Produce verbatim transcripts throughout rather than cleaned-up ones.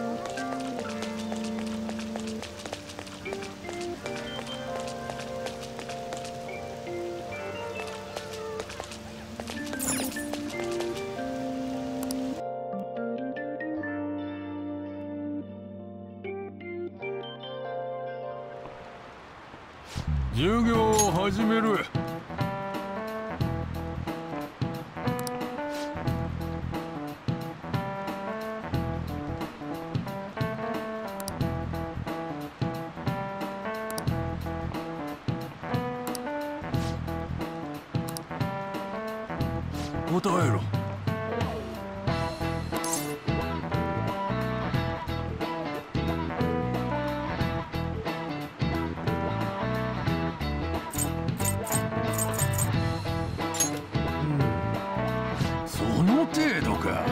授業を始める。答えろ。その程度か。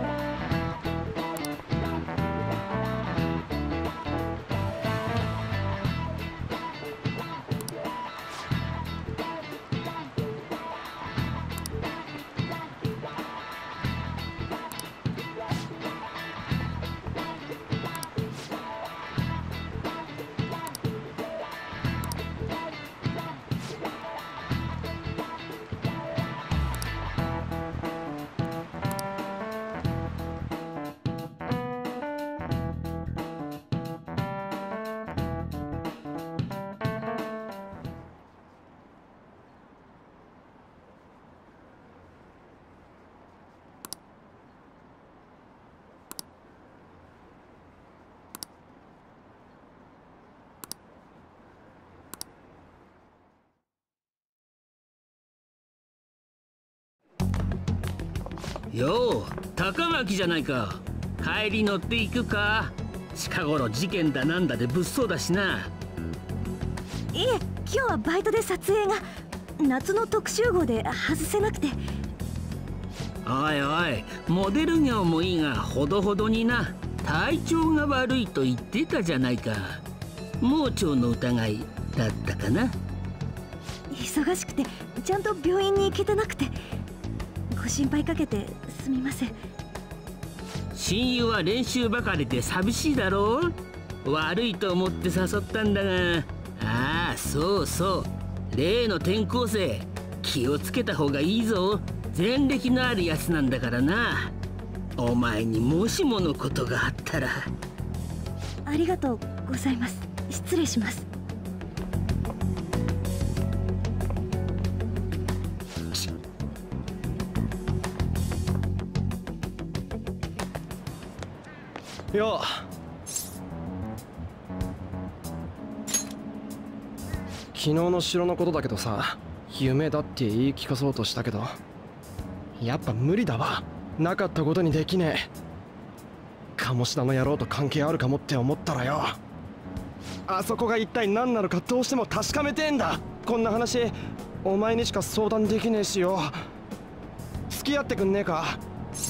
よう、高垣じゃないか。帰り乗っていくか。近頃事件だなんだで物騒だしな。 いえ、今日はバイトで撮影が夏の特集号で外せなくて。 おいおい、モデル業もいいがほどほどにな。体調が悪いと言ってたじゃないか。盲腸の疑いだったかな。 忙しくてちゃんと病院に行けてなくて、ご心配かけてすみません。 親友は練習ばかりで寂しいだろう。悪いと思って誘ったんだが。ああ、そうそう、例の転校生気をつけた方がいいぞ。前歴のあるやつなんだからな。お前にもしものことがあったら。 ありがとうございます。失礼します。 よう、昨日の城のことだけどさ、夢だって言い聞かそうとしたけど、やっぱ無理だわ。なかったことにできねえ。鴨志田の野郎と関係あるかもって思ったらよ、あそこが一体何なのかどうしても確かめてえんだ。こんな話お前にしか相談できねえしよ。付き合ってくんねえか。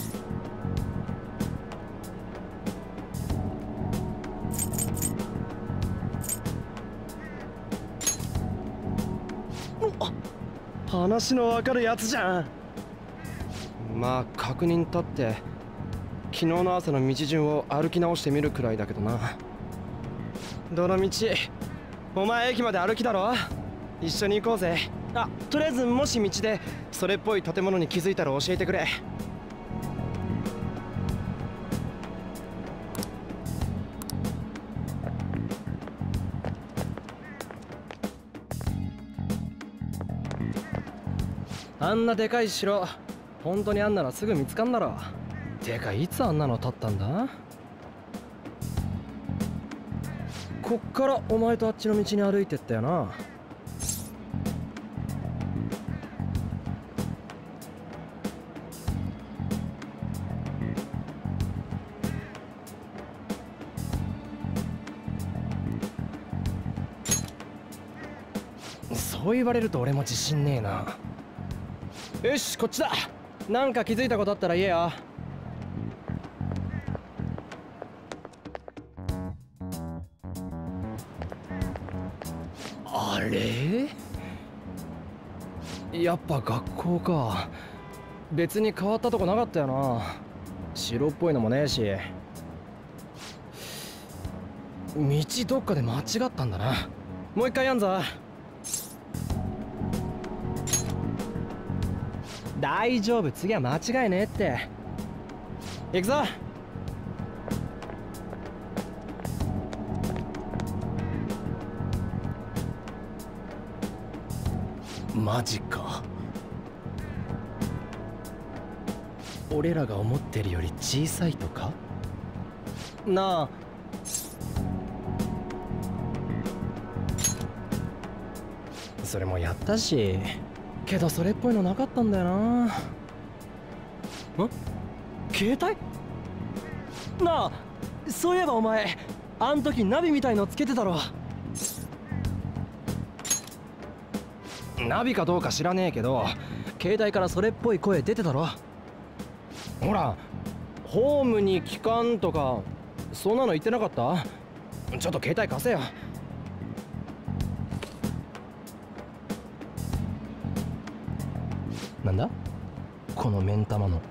話のわかるやつじゃん。まあ確認たって昨日の朝の道順を歩き直してみるくらいだけどな。どの道お前駅まで歩きだろ。一緒に行こうぜ。あ、とりあえずもし道でそれっぽい建物に気づいたら教えてくれ。あんなでかい城、本当にあんならすぐ見つかんだろ。てかいつあんなの建ったんだ。こっからお前とあっちの道に歩いてったよな。そう言われると俺も自信ねえな。よし、こっちだ。なんか気づいたことあったら言えよ。あれ？やっぱ学校か。別に変わったとこなかったよな。白っぽいのもねえし。 道どっかで間違ったんだな。もう一回やんぞ。大丈夫、次は間違いねえって。行くぞ。マジか。俺らが思ってるより小さいとかなあ。それもやったし、けどそれっぽいのなかったんだよな。ん？携帯？なあ、そういえばお前あん時ナビみたいのつけてたろ。ナビかどうか知らねえけど、携帯からそれっぽい声出てたろ。ほら、ホームに帰還とかそんなの言ってなかった？ちょっと携帯貸せよ。なんだこの目ん玉の。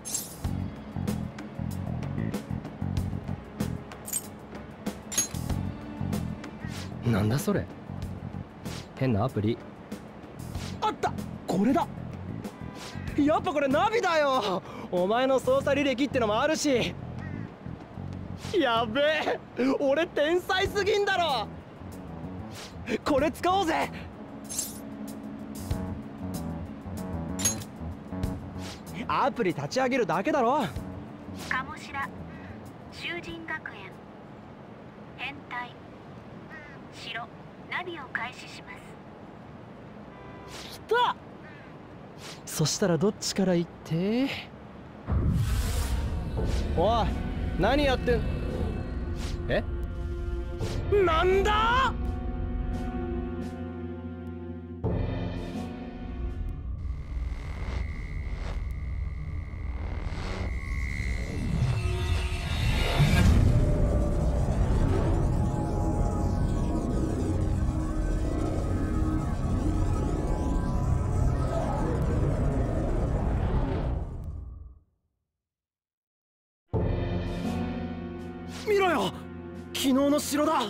なんだそれ、変なアプリ。あった、これだ。やっぱこれナビだよ。お前の操作履歴ってのもあるし。やべえ、俺天才すぎんだろ。これ使おうぜ。アプリ立ち上げるだけだろ。 鴨志田囚人学園変態城ナビを開始します。 来た。そしたらどっちから行って。おい、何やってん。え、なんだ。見ろよ、昨日の城だ。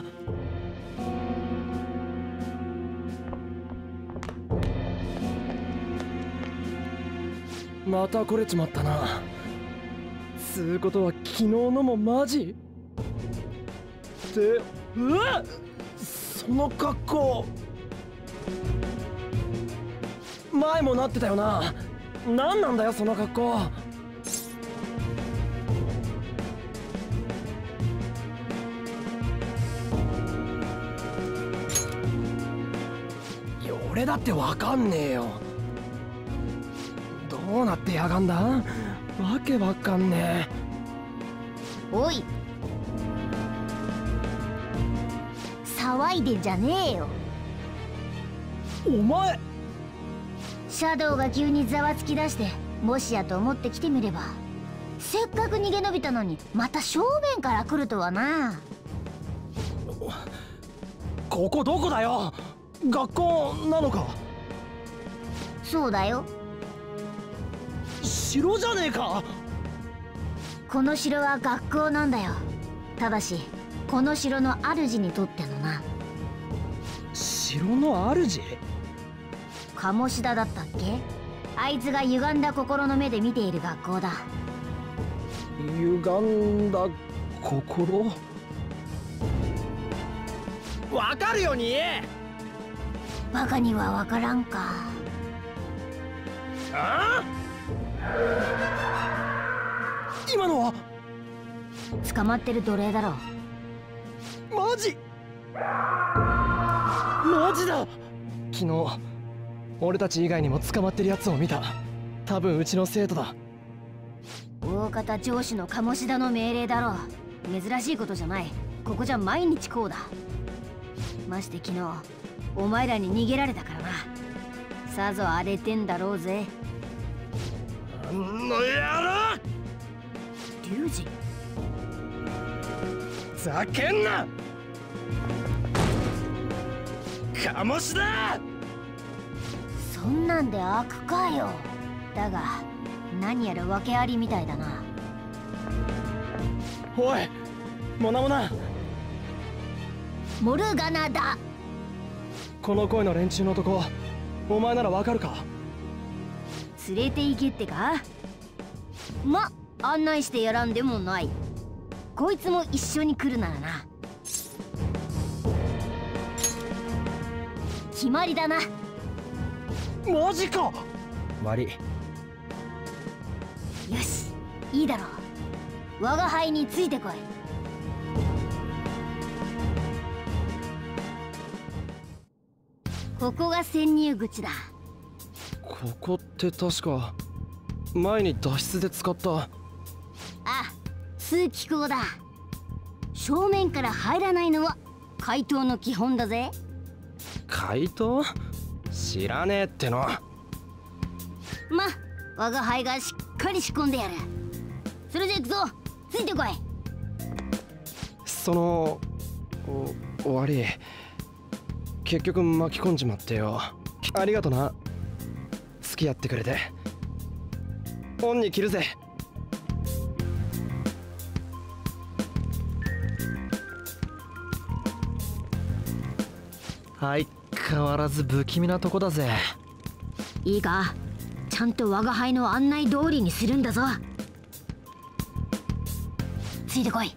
また来れちまったな。つうことは昨日のもマジって、うわっ、その格好前もなってたよな。何なんだよその格好。俺だってわかんねえよ。どうなってやがんだ、わけわかんねえ。 おい、騒いでんじゃねえよ。 お前、 シャドウが急にざわつき出して、もしやと思って来てみれば、せっかく逃げ延びたのにまた正面から来るとはな。 ここどこだよ。学校なのか。 そうだよ。 城じゃねえか。 この城は学校なんだよ。ただしこの城の主にとってのな。 城の主？ 鴨志田だったっけ。あいつが歪んだ心の目で見ている学校だ。 歪んだ心？わかるように言え。 バカにはわからんか。 ああ？今のは捕まってる奴隷だろ。 マジマジだ。昨日俺たち以外にも捕まってるやつを見た。多分うちの生徒だ。 大方上司の鴨志田の命令だろう。珍しいことじゃない。ここじゃ毎日こうだ。まして昨日お前らに逃げられたからな。さぞ荒れてんだろうぜ。 あの野郎！ 龍二、 ざけんな！鴨志田！ そんなんで開くかよ。だが何やら訳ありみたいだな。 おい、モナモナ、 モルガナだ。 この声の連中の男、お前ならわかるか？ 連れて行けってか。ま、案内してやらんでもない。こいつも一緒に来るならな。決まりだな。 マジか。悪い。 よし、いいだろう。我が輩についてこい。ここが潜入口だ。 ここって確か前に脱出で使った。 あ、通気口だ。正面から入らないのは怪盗の基本だぜ。 怪盗？知らねえっての。 ま、我が輩がしっかり仕込んでやる。それじゃ行くぞ。ついてこい。 そのお悪い、結局巻き込んじまってよ。ありがとな、付き合ってくれて。恩に着るぜ。相変わらず不気味なとこだぜ。 いいか、ちゃんと我が輩の案内通りにするんだぞ。ついてこい。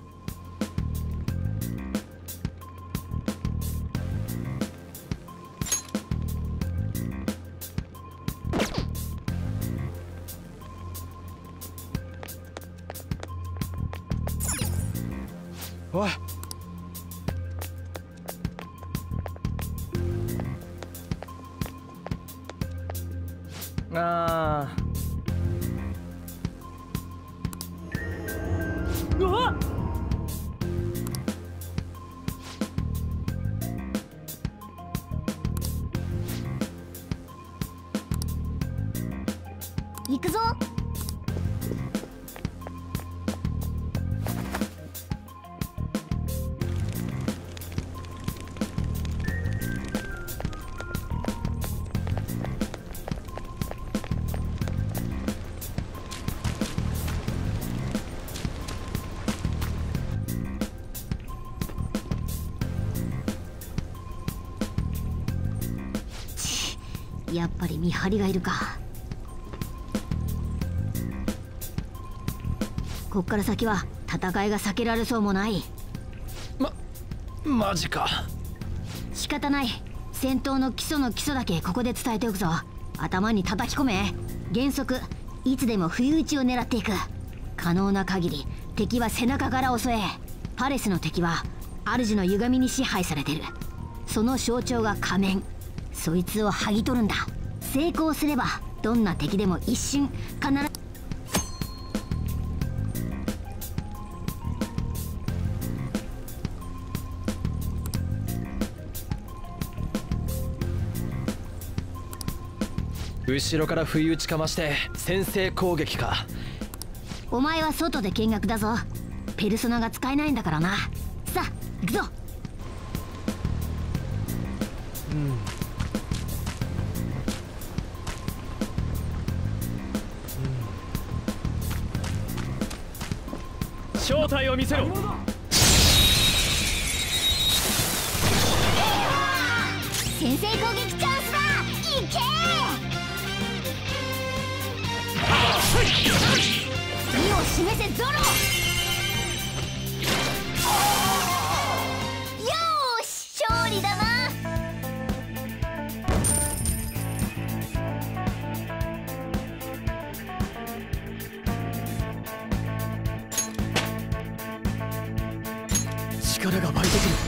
おい、ああ。うわっ！ 行くぞ。やっぱり見張りがいるか。こっから先は戦いが避けられそうもない。 ま、マジか。 仕方ない。戦闘の基礎の基礎だけここで伝えておくぞ。頭に叩き込め。原則いつでも不意打ちを狙っていく。可能な限り敵は背中から襲え。パレスの敵は主の歪みに支配されてる。その象徴が仮面。そいつを剥ぎ取るんだ。成功すればどんな敵でも一瞬必ず。 後ろから不意打ちかまして先制攻撃か。 お前は外で見学だぞ。ペルソナが使えないんだからな。さあ行くぞ。 うん正体を見せろ。 先制攻撃チャンスだ。行け。意を示せゾロ。よーし、勝利だな。 力が湧いてくる。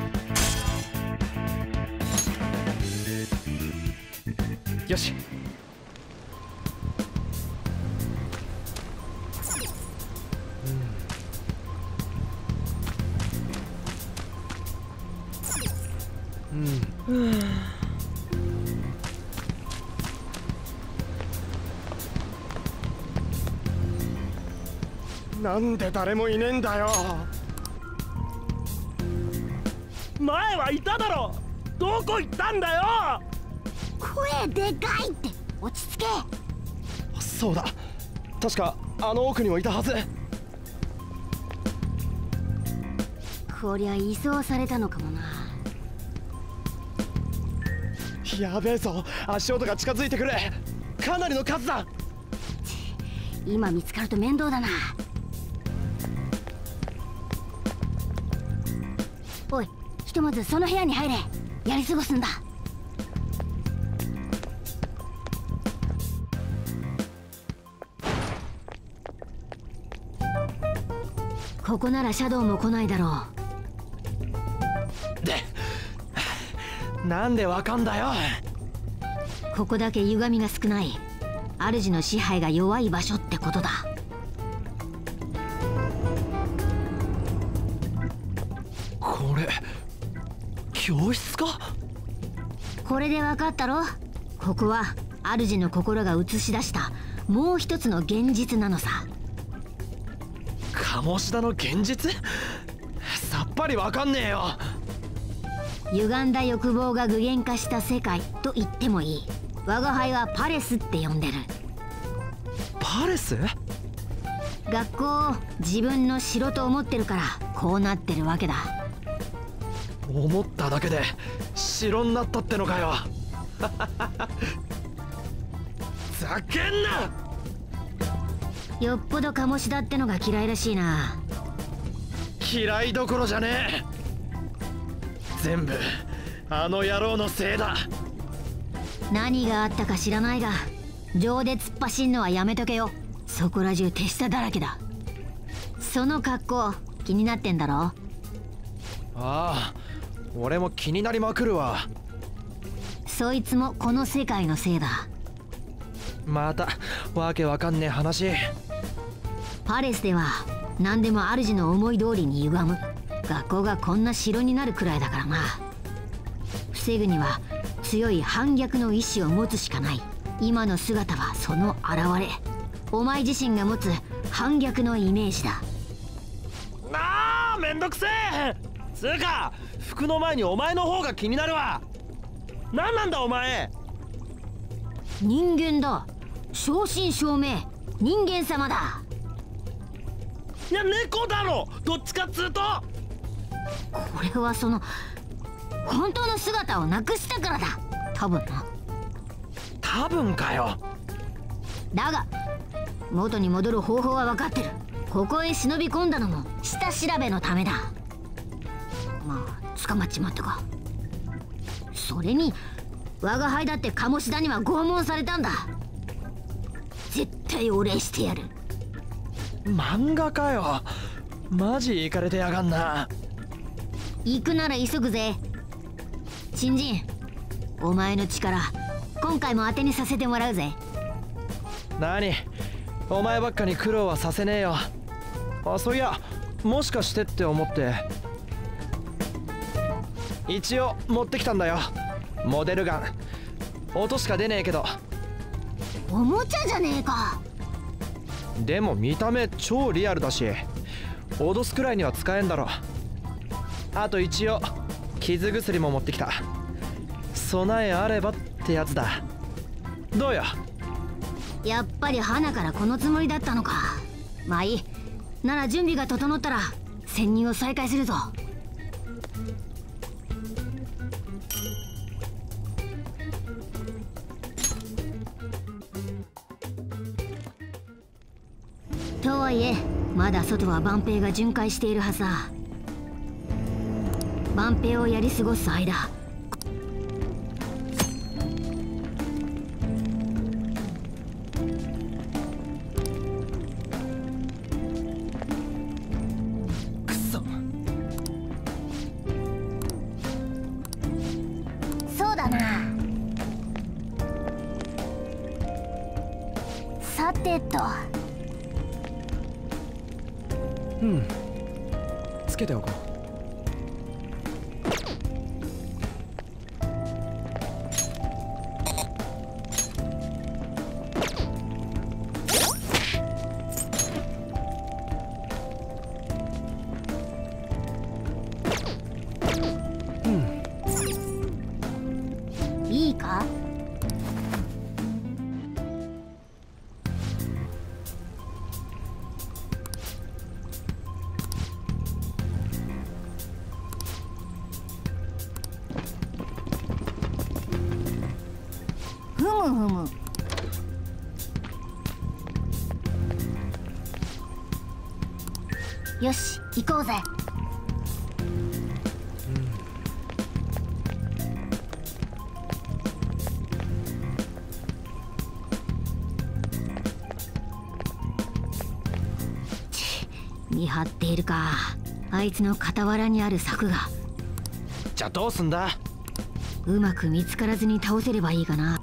よし。うん。うん。なんで誰もいねえんだよ。前はいただろ。どこ行ったんだよ。 声でかいって。落ち着け。 そうだ、確かあの奥にもいたはず。 こりゃ移送されたのかもな。 やべえぞ、足音が近づいてくる。かなりの数だ。 今見つかると面倒だな。おい、ひとまずその部屋に入れ。やり過ごすんだ。ここならシャドウも来ないだろで、なんでわかんだよ。 う。ここだけ歪みが少ない。主の支配が弱い場所ってことだ。 これ教室か。 これで分かったろ。ここは主の心が映し出したもう一つの現実なのさ。 鴨志田の現実？さっぱりわかんねえよ。 歪んだ欲望が具現化した世界と言ってもいい。我が輩はパレスって呼んでる。 パレス？ 学校を自分の城と思ってるからこうなってるわけだ。 思っただけで城になったってのかよ。ざけんな。 よっぽど鴨志田ってのが嫌いらしいな。 嫌いどころじゃねえ。全部あの野郎のせいだ。 何があったか知らないが情で突っ走んのはやめとけよ。そこら中手下だらけだ。その格好気になってんだろ。 ああ、俺も気になりまくるわ。 そいつもこの世界のせいだ。 またわけわかんねえ話。 パレスでは何でも主の思い通りに歪む。学校がこんな城になるくらいだからな。防ぐには強い反逆の意志を持つしかない。今の姿はその現れ。お前自身が持つ反逆のイメージだ。 なあ、めんどくせえ。つうか服の前にお前の方が気になるわ。何なんだお前。 人間だ。正真正銘人間様だ。 いや猫だろ、どっちかっつうと。 これはその本当の姿をなくしたからだ。多分な。 多分かよ。 だが元に戻る方法は分かってる。ここへ忍び込んだのも下調べのためだ。まあ捕まっちまったか。それに我が輩だって鴨志田には拷問されたんだ。絶対お礼してやる。 漫画かよ。マジイカれてやがんな。 行くなら急ぐぜ。新人、お前の力今回も当てにさせてもらうぜ。 何、お前ばっかに苦労はさせねえよ。あ、そういや、もしかしてって思って一応持ってきたんだよ。モデルガン。音しか出ねえけど。 おもちゃじゃねえか。 でも見た目超リアルだし脅すくらいには使えんだろ。あと一応傷薬も持ってきた。備えあればってやつだ。どうよ。 やっぱり花からこのつもりだったのか。まあいい。なら準備が整ったら潜入を再開するぞ。とはいえまだ外は万兵が巡回しているはずだ。万兵をやり過ごす間くそ。 そうだな。さてと。 うん、つけておこう。 いいか。 ふむふむ。よし行こうぜ。見張っているか。あいつの傍らにある柵が。 じゃあどうすんだ。 うまく見つからずに倒せればいいかな。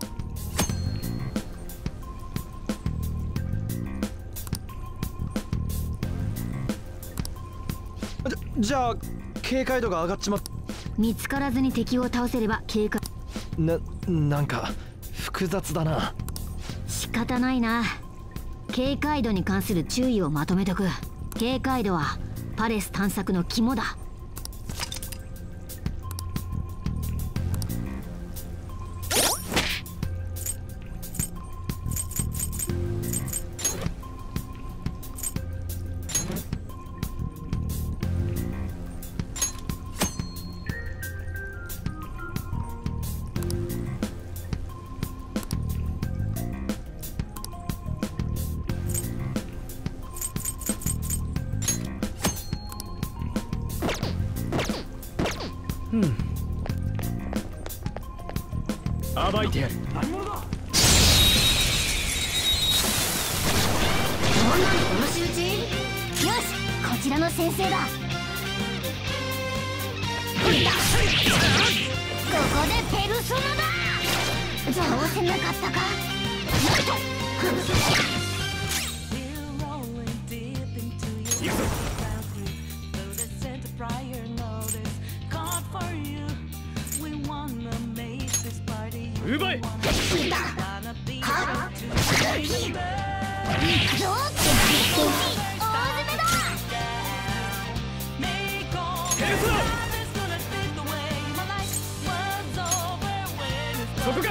じゃあ警戒度が上がっちまっ。 見つからずに敵を倒せれば警戒。 な、なんか複雑だな。 仕方ないな。警戒度に関する注意をまとめとく。警戒度はパレス探索の肝だ。 うん。暴いてやる。 何者だ。この仕打ち。よし、こちらの先生だ。ここでペルソナだ。倒せなかったか。なんと奪え。そこか。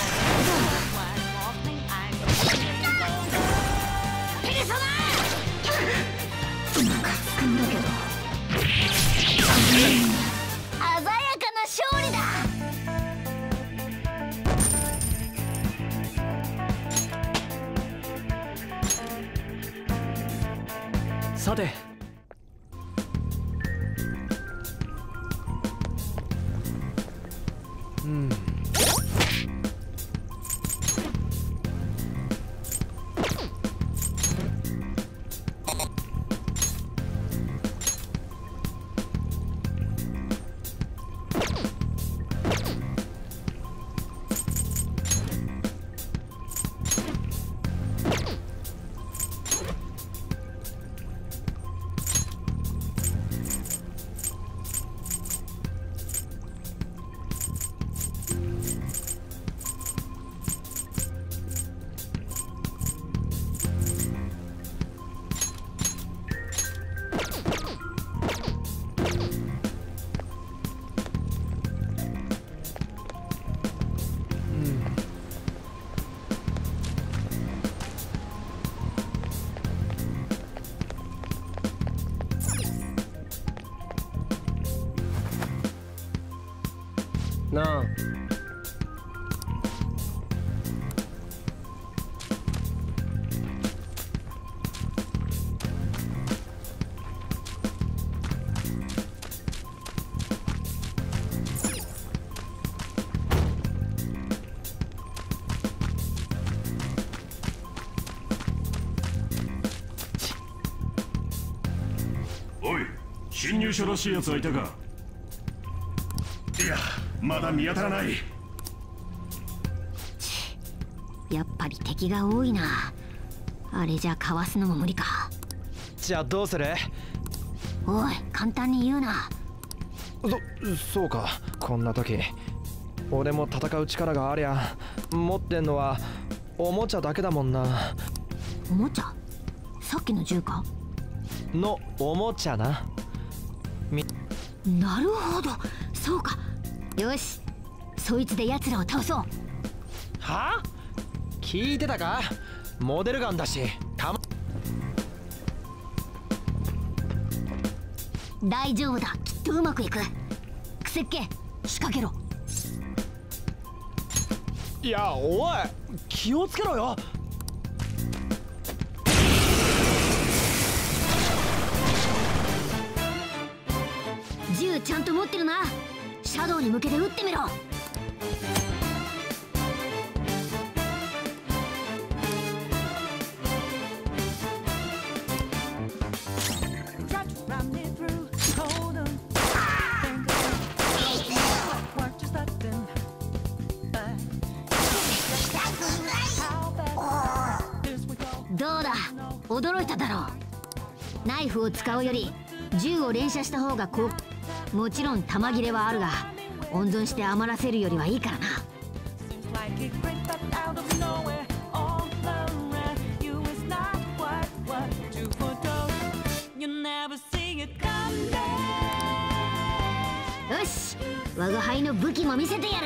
ペルソナ。ムカつくんだけど。鮮やかな勝利だ。 さて、うん。なあ。 おい、侵入者らしいやつはいたか。いや、まだ見当たらない。 やっぱり敵が多いな。あれじゃかわすのも無理か。 じゃあどうする。 おい、簡単に言うな。 そ、そうか。こんな時俺も戦う力がありゃ、持ってんのはおもちゃだけだもんな。 おもちゃ。さっきの銃か。 のおもちゃな。みなるほど、そうか。よし、そいつで奴らを倒そう。 はあ、聞いてたか。モデルガンだし。たま大丈夫だ、きっとうまくいく。クセッケ、仕掛けろ。 いやおい気をつけろよ。 銃ちゃんと持ってるな。シャドウに向けて撃ってみろ。どうだ、驚いただろう。ナイフを使うより銃を連射した方が効果。もちろん弾切れはあるが、温存して余らせるよりはいいからな。よし、我が輩の武器も見せてやる。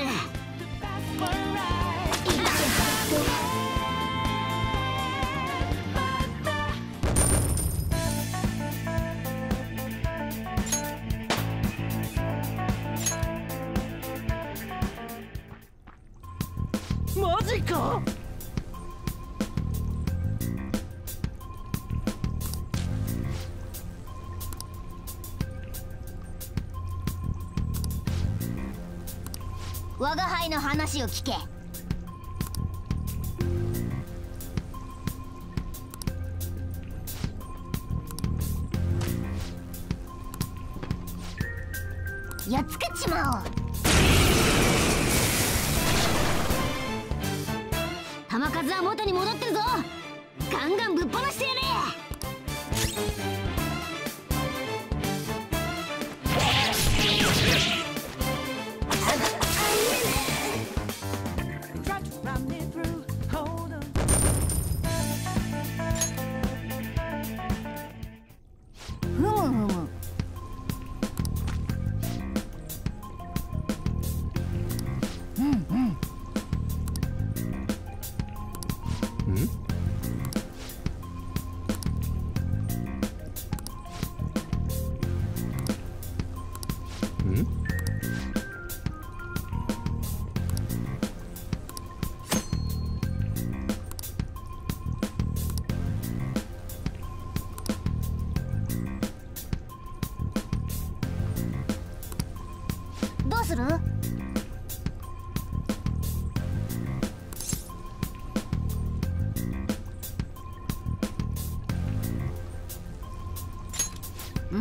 マジか。 我が輩の話を聞け。やっつけちまおう。弾数は元に戻ってるぞ。ガンガンぶっ放してやれ。ふむふむ。うんうん。どうする？うん。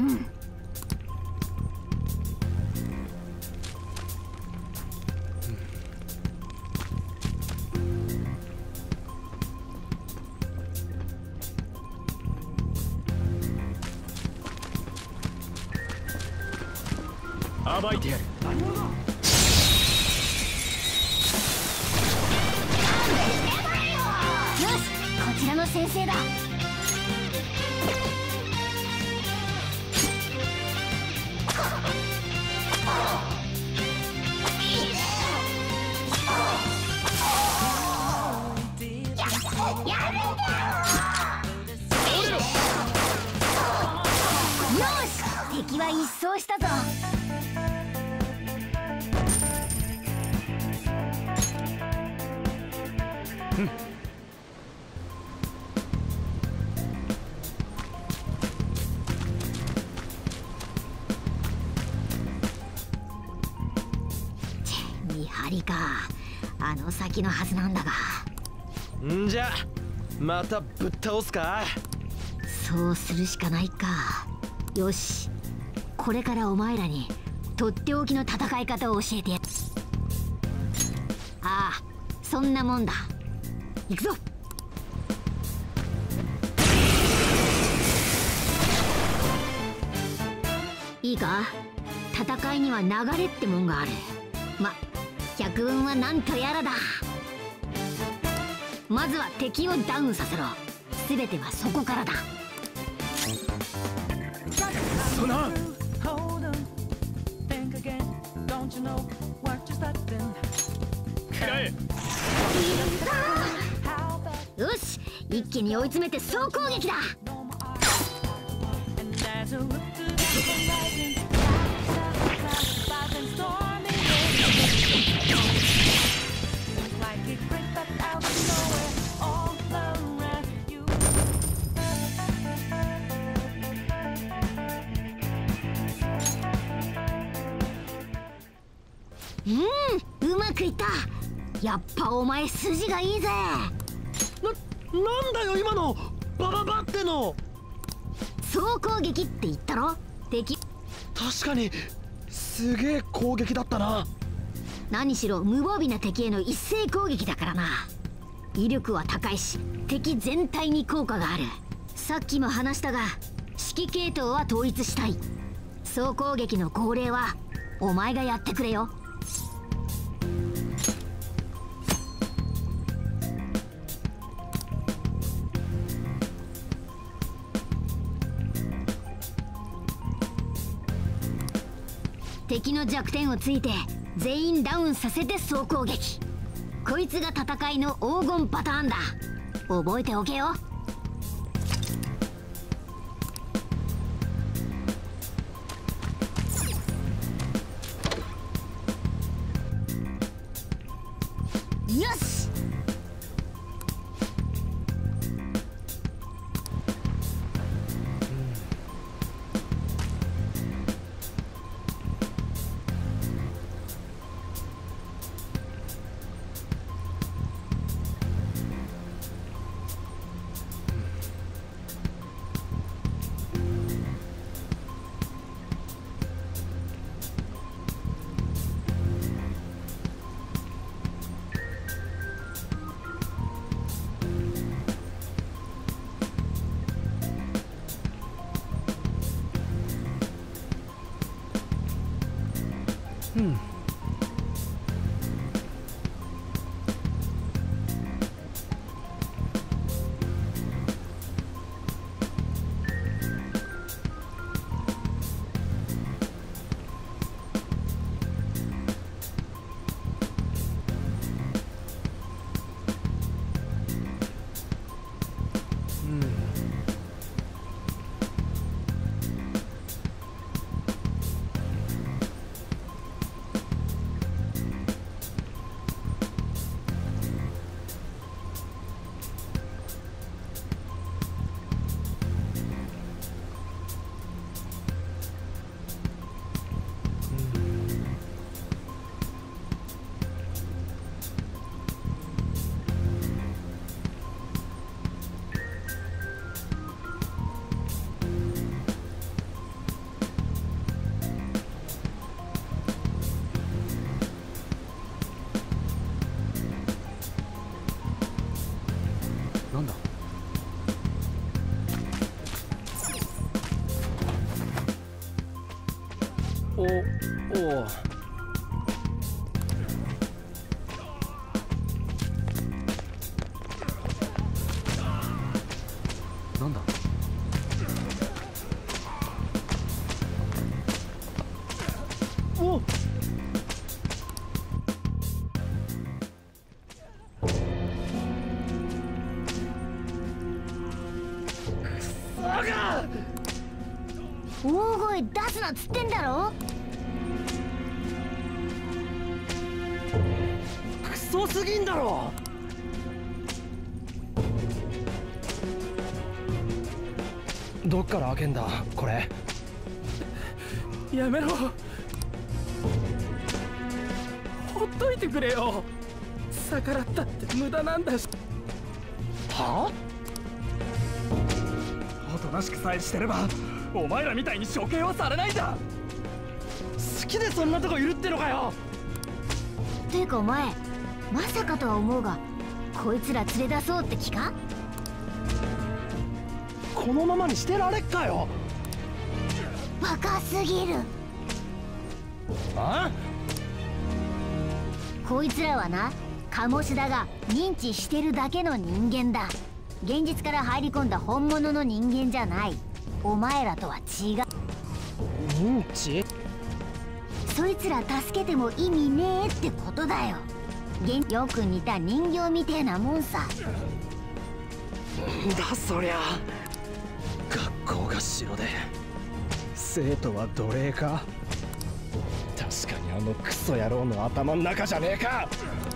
暴いてやる。 よし、こちらの先生だ。よし、敵は一掃したぞ。見張りか、あの先のはずなんだが。 んじゃまたぶっ倒すか。 そうするしかないか。よし、これからお前らにとっておきの戦い方を教えてやる。ああ、そんなもんだ。行くぞ。いいか、戦いには流れってもんがある。ま、百聞はなんとやらだ。まずは敵をダウンさせろ。全てはそこからだ。 そな食らえ。 よし、一気に追い詰めて総攻撃だ。 うん、うまくいった。やっぱお前筋がいいぜ。 な、なんだよ今のバババっての。 総攻撃って言ったろ。敵確かにすげえ攻撃だったな。 何しろ無防備な敵への一斉攻撃だからな。威力は高いし敵全体に効果がある。さっきも話したが指揮系統は統一したい。総攻撃の号令はお前がやってくれよ。敵の弱点をついて全員ダウンさせて総攻撃。こいつが戦いの黄金パターンだ。覚えておけよ。よし。 うん。なんだ。おおう。なんだ。おっ。 大声出すなっつってんだろ。 クソすぎんだろ。どっから開けんだこれ。 やめろ。ほっといてくれよ。逆らったって無駄なんだし。 はあ？おとなしくさえしてればお前らみたいに処刑はされないんだ。 好きでそんなとこいるってのかよ。 ていうかお前まさかとは思うがこいつら連れ出そうって気か？ このままにしてられっかよ。 バカすぎる。 あ？ こいつらはな鴨志田が認知してるだけの人間だ。現実から入り込んだ本物の人間じゃない。お前らとは違う。 認知？ そいつら助けても意味ねえってことだよ。現よく似た人形みてえなもんさ。 なんだそりゃ。学校が城で生徒は奴隷か。確かにあのクソ野郎の頭の中じゃねえか。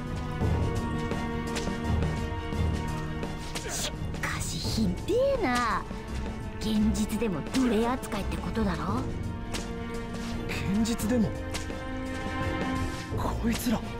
しかしひでえな。現実でも奴隷扱いってことだろ。 現実でもこいつら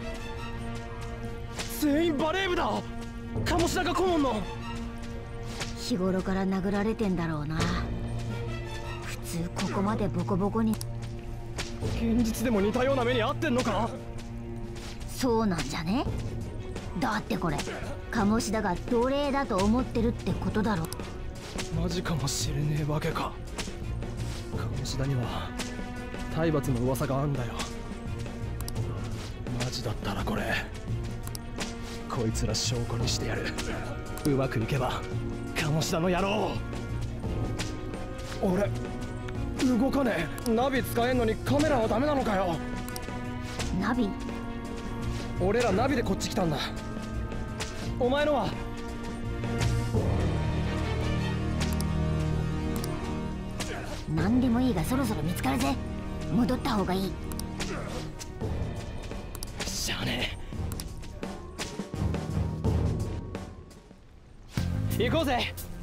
全員バレー部だ。鴨志田が顧問の。 日頃から殴られてんだろうな。普通ここまでボコボコに。 現実でも似たような目に遭ってんのか。 そうなんじゃね。だってこれ鴨志田が奴隷だと思ってるってことだろ。 マジかもしれねえわけか。鴨志田には体罰の噂があんだよ。マジだったらこれこいつら証拠にしてやる。うまくいけば鴨志田の野郎。俺動かねえ。ナビ使えんのにカメラはダメなのかよ。 ナビ？ 俺らナビでこっち来たんだ。お前のは？ 何でもいいがそろそろ見つかるぜ。戻った方がいい。 しゃあねえ。行こうぜ。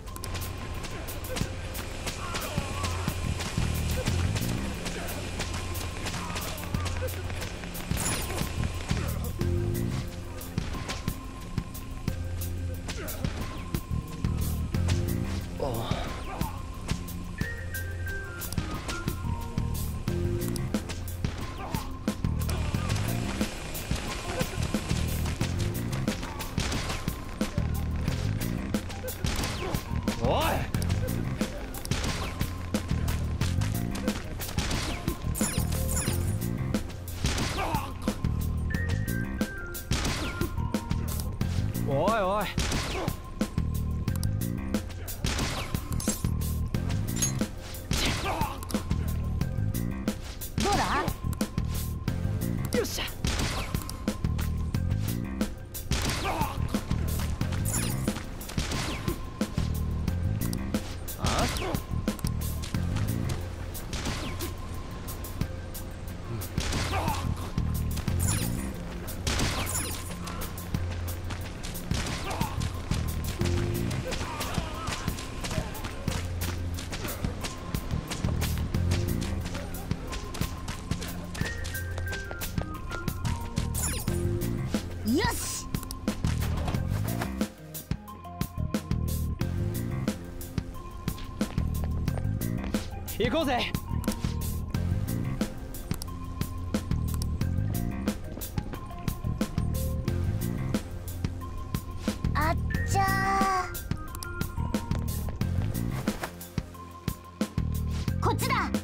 おいおい。 どうだ？ よっしゃ。あ？ よし。 行こうぜ。 あっちゃー。こっちだ。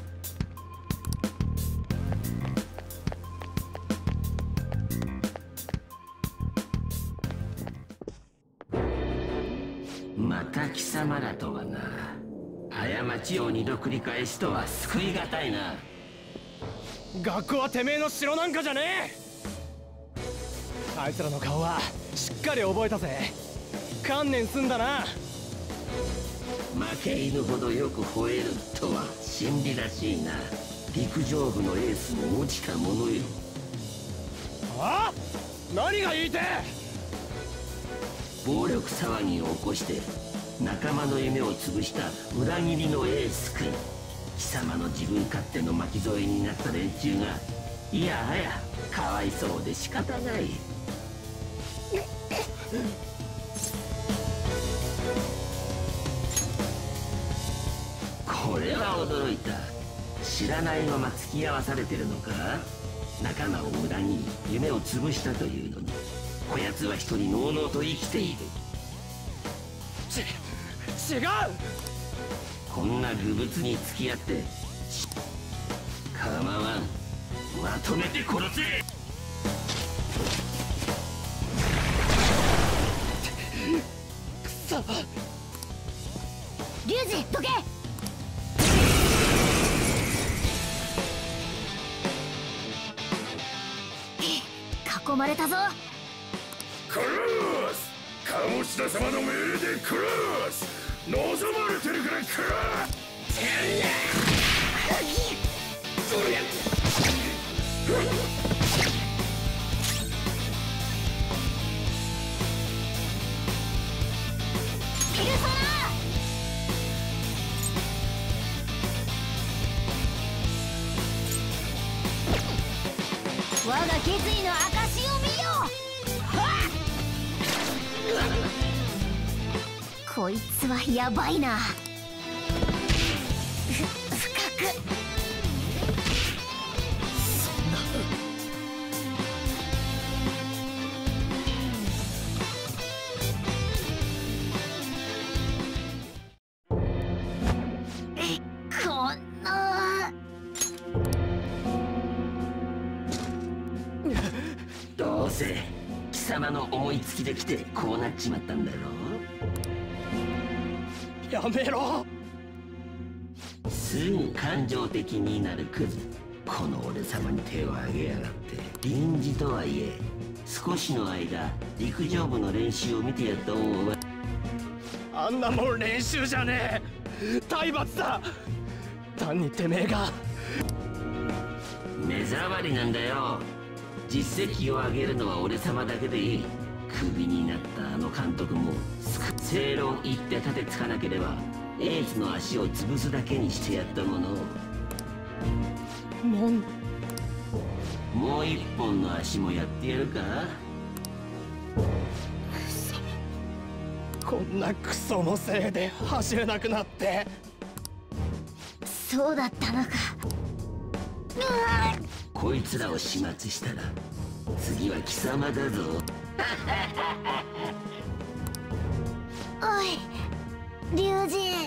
また貴様らとはな。過ちを二度繰り返すとは救いがたいな。 学校はてめえの城なんかじゃねえ。あいつらの顔はしっかり覚えたぜ。観念すんだな。 負け犬ほどよく吠えるとは真理らしいな。陸上部のエースも落ちたものよ。 あ？何が言いてえ？ 暴力騒ぎを起こして仲間の夢を潰した裏切りのエース君。貴様の自分勝手の巻き添えになった連中がいやはやかわいそうで仕方ない。これは驚いた。知らないまま付き合わされてるのか。仲間を裏切り夢を潰したというのにこやつは一人のうのうと生きている。 ち違う。 こんな愚物に付き合って構わん。まとめて殺せ。 くそ。 リュウジどけ。囲まれたぞ。 殺す。鴨志田様の命令で殺す。望まれてるから殺す。 ピルソナー。 我が決意の証を見よ。こいつはやばいな。ふ深くそんなえこんなどうせ貴様の思いつきで来てこうなっちまったんだろう。 やめろ。 すぐ感情的になるクズ。この俺様に手を挙げやがって。臨時とはいえ少しの間陸上部の練習を見てやった恩は。 あんなもん練習じゃねえ、体罰だ。単にてめえが目障りなんだよ。実績を上げるのは俺様だけでいい。クビになったあの監督も正論言って立てつかなければエースの足を潰すだけにしてやったものを。 もんもう一本の足もやってやるか。 こんなクソのせいで走れなくなって。 そうだったのか。 こいつらを始末したら次は貴様だぞ。 おい龍神。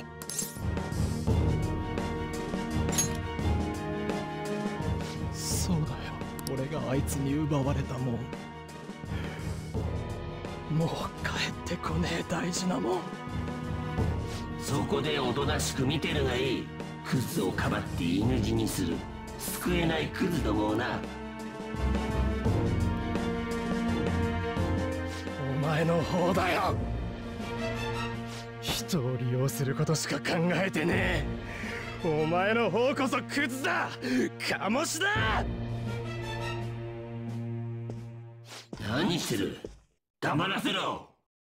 そうだよ、俺があいつに奪われたもん。もう帰ってこねえ大事なもん。 そこでおとなしく見てるがいい。クズをかばって犬死にする救えないクズどもをな。 お前の方だよ。人を利用することしか考えてねえ。お前の方こそクズだ。カモシだ。 何してる。黙らせろ。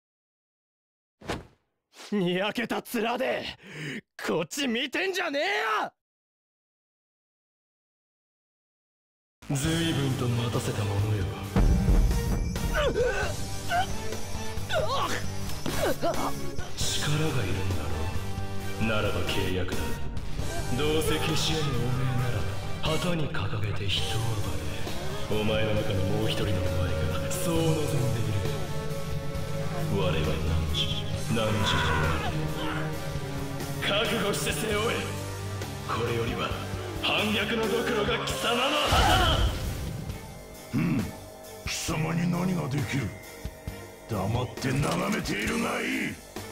にやけた面でこっち見てんじゃねえよ。随分と待たせたものよ。力がいるんだろう。ならば契約だ。どうせ消し絵のおめえなら旗に掲げて人を暴れ。お前の中にもう一人のお前がそう望んでいる。我は何時何時じゃない。覚悟して背負え。これよりは反逆のドクロが貴様の旗だ。 うん、貴様に何ができる。黙って眺めているがいい。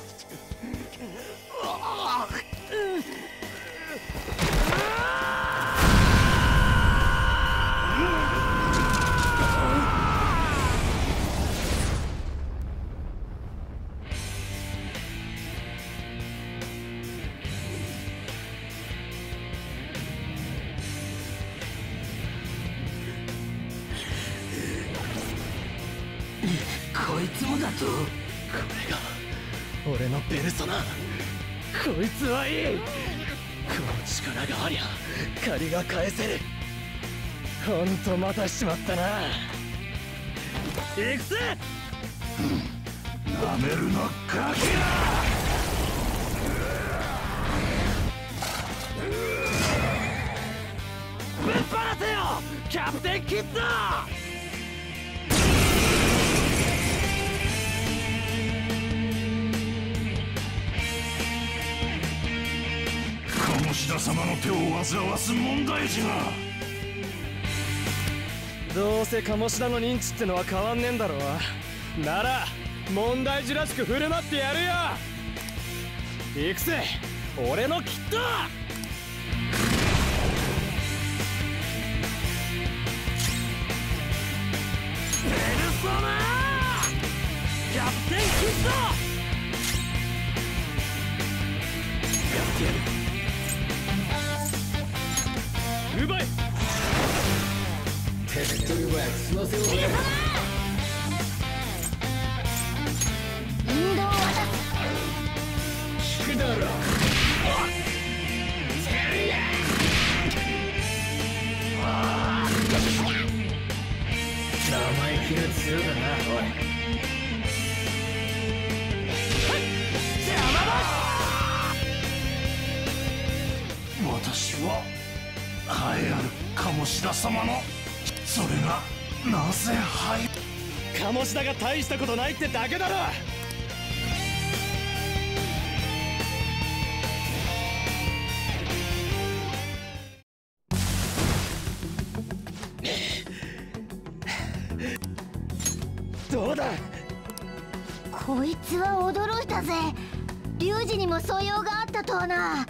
こいつもだと。 これが俺のペルソナ。こいつはいい。この力がありゃ借りが返せる。ほんと待たしちまったな。行くぜ。 なめるなガキだ。 ぶっ放せよキャプテンキッド。 鴨志田様の手を煩わす問題児が。 どうせ鴨志田の認知ってのは変わんねえんだろう。なら問題児らしく振る舞ってやるよ。行くぜ俺のキッド。ペルソナキャプテンキッド。やってやる。奪え。手っ取り早く済ませよう。 引導を渡聞くだろ。 強だな。おい、 私は栄えある鴨志田様の、それがなぜはい鴨志田が大したことないってだけだろ。どうだ。 こいつは驚いたぜ。龍二にも素養があったとはな。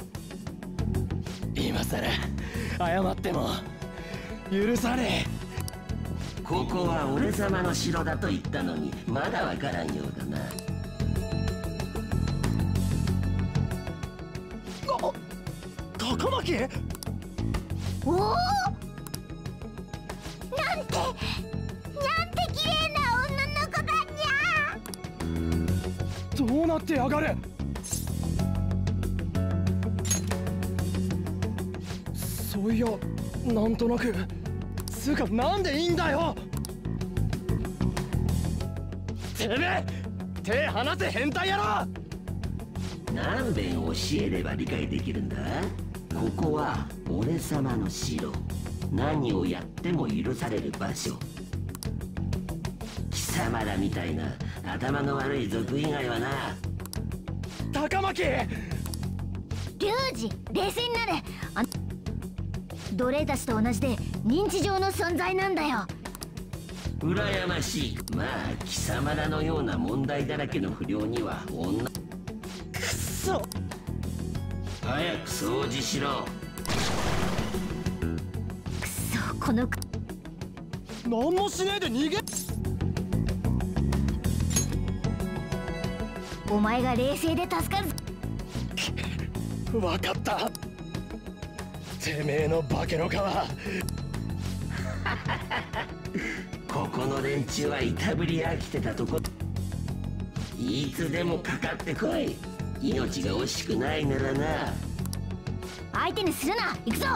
今さら謝っても許さねえ。ここは俺様の城だと言ったのにまだわからんようだな。 あ、高巻。 おお、なんてなんて綺麗な女の子だにゃ。 どうなってやがる。そういや、なんとなく。つうか、なんでいいんだよ。てめえ、手離せ変態野郎。 何遍教えれば理解できるんだ。ここは俺様の城。何をやっても許される場所。貴様らみたいな頭の悪い族以外はな。 高巻。 龍二、冷静になれ。あ奴隷たちと同じで認知上の存在なんだよ。 羨ましい。まあ貴様らのような問題だらけの不良には女。くっそ。早く掃除しろ。 くそ、この何もしねえで逃げ。 お前が冷静で助かる。 分かった。てめえの化けの皮。 ここの連中はいたぶり飽きてたとこ。いつでもかかってこい。命が惜しくないならな。 相手にするな。行くぞ。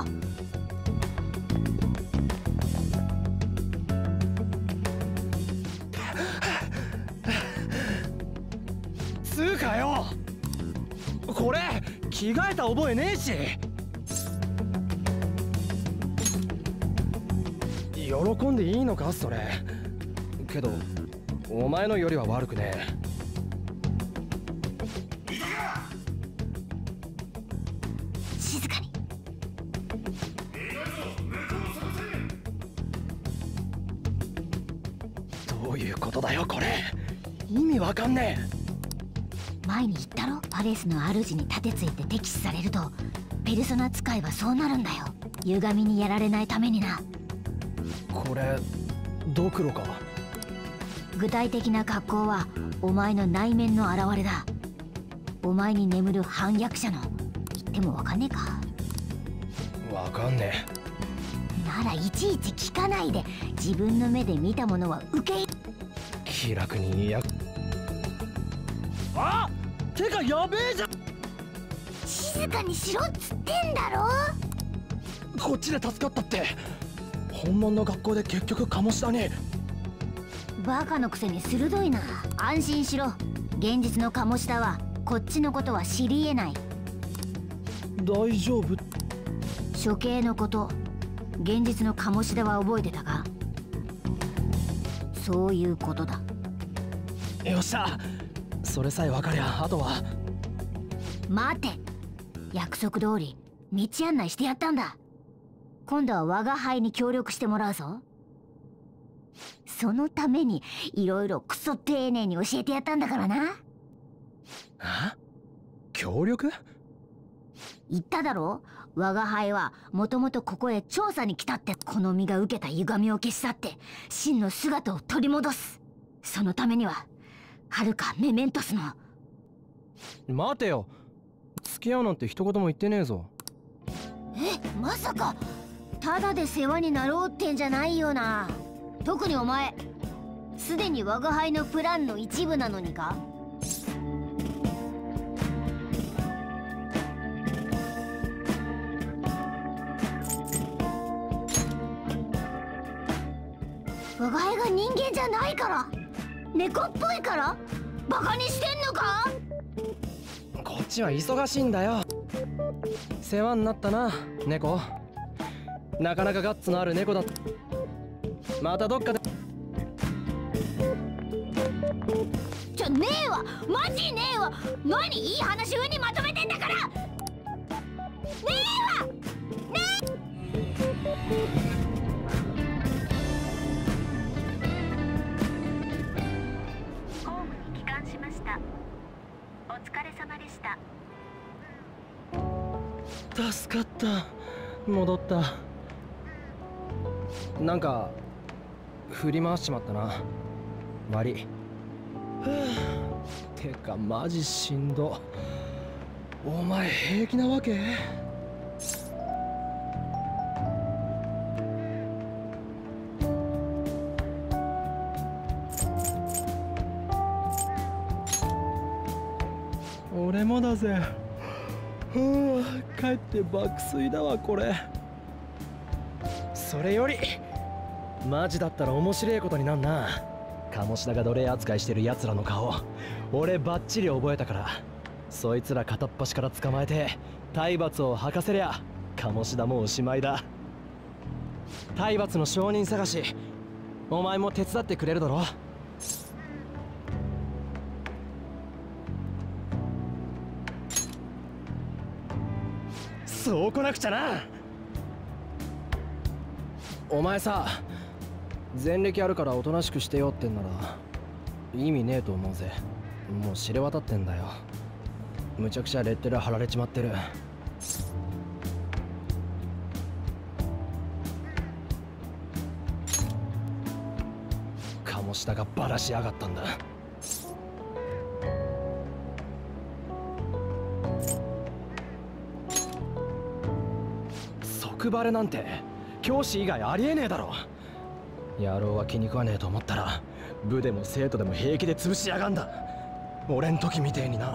つうかよ、これ着替えた覚えねえし。喜んでいいのかそれ。けどお前のよりは悪くねえ。 静かに。 どういうことだよこれ。意味わかんねえ。前に言ったろ、パレスの主に盾ついて敵視されるとペルソナ使いはそうなるんだよ。歪みにやられないためにな。 これドクロか。 具体的な格好はお前の内面の表れだ。お前に眠る反逆者の。言ってもわかんねえか。 わかんねえ。ならいちいち聞かないで自分の目で見たものは受け入れ。 気楽にや。あっ、てかやべえじゃん。 静かにしろっつってんだろ。 こっちで助かったって。本物の学校で結局鴨志田に。 バカのくせに鋭いな。安心しろ。現実の鴨志田はこっちのことは知り得ない。 大丈夫。 処刑のこと、現実の鴨志田は覚えてたか。そういうことだ。 よっしゃ、それさえ分かりゃあとは。 待て、約束通り道案内してやったんだ。今度は我が輩に協力してもらうぞ。そのためにいろいろクソ丁寧に教えてやったんだからな。 あ？協力？ 言っただろ、我が輩はもともとここへ調査に来たって。この身が受けた歪みを消し去って真の姿を取り戻す。そのためには遥かメメントスの。 待てよ、付き合うなんて一言も言ってねえぞ。 え、まさかただで世話になろうってんじゃないよな。特にお前すでに我が輩のプランの一部なのにか。 我が輩が人間じゃないから、猫っぽいからバカにしてんのか？ こっちは忙しいんだよ。世話になったな猫。なかなかガッツのある猫だ。またどっかで。 ちょねえわ、マジねえわ。何いい話風にまとめてんだから。ねえわねえ。 ホームに帰還しました。お疲れ様でした。 助かった。戻った。なんか振り回しちまったな。悪い。てかマジしんど。お前平気なわけ？俺もだぜ。ふう、帰って爆睡だわこれ。それよりマジだったら面白いことになんな。鴨志田が奴隷扱いしてる奴らの顔、俺バッチリ覚えたから、そいつら片っ端から捕まえて体罰を吐かせりゃ鴨志田もおしまいだ。体罰の証人探し、お前も手伝ってくれるだろ。そうこなくちゃな。お前さ、前歴あるからおとなしくしてよってんなら意味ねえと思うぜ。もう知れ渡ってんだよ。むちゃくちゃレッテル貼られちまってる。鴨志田がバラしやがったんだ。即バレなんて教師以外ありえねえだろ。野郎は気に食わねえと思ったら部でも生徒でも平気で潰しやがんだ。俺ん時みてえにな。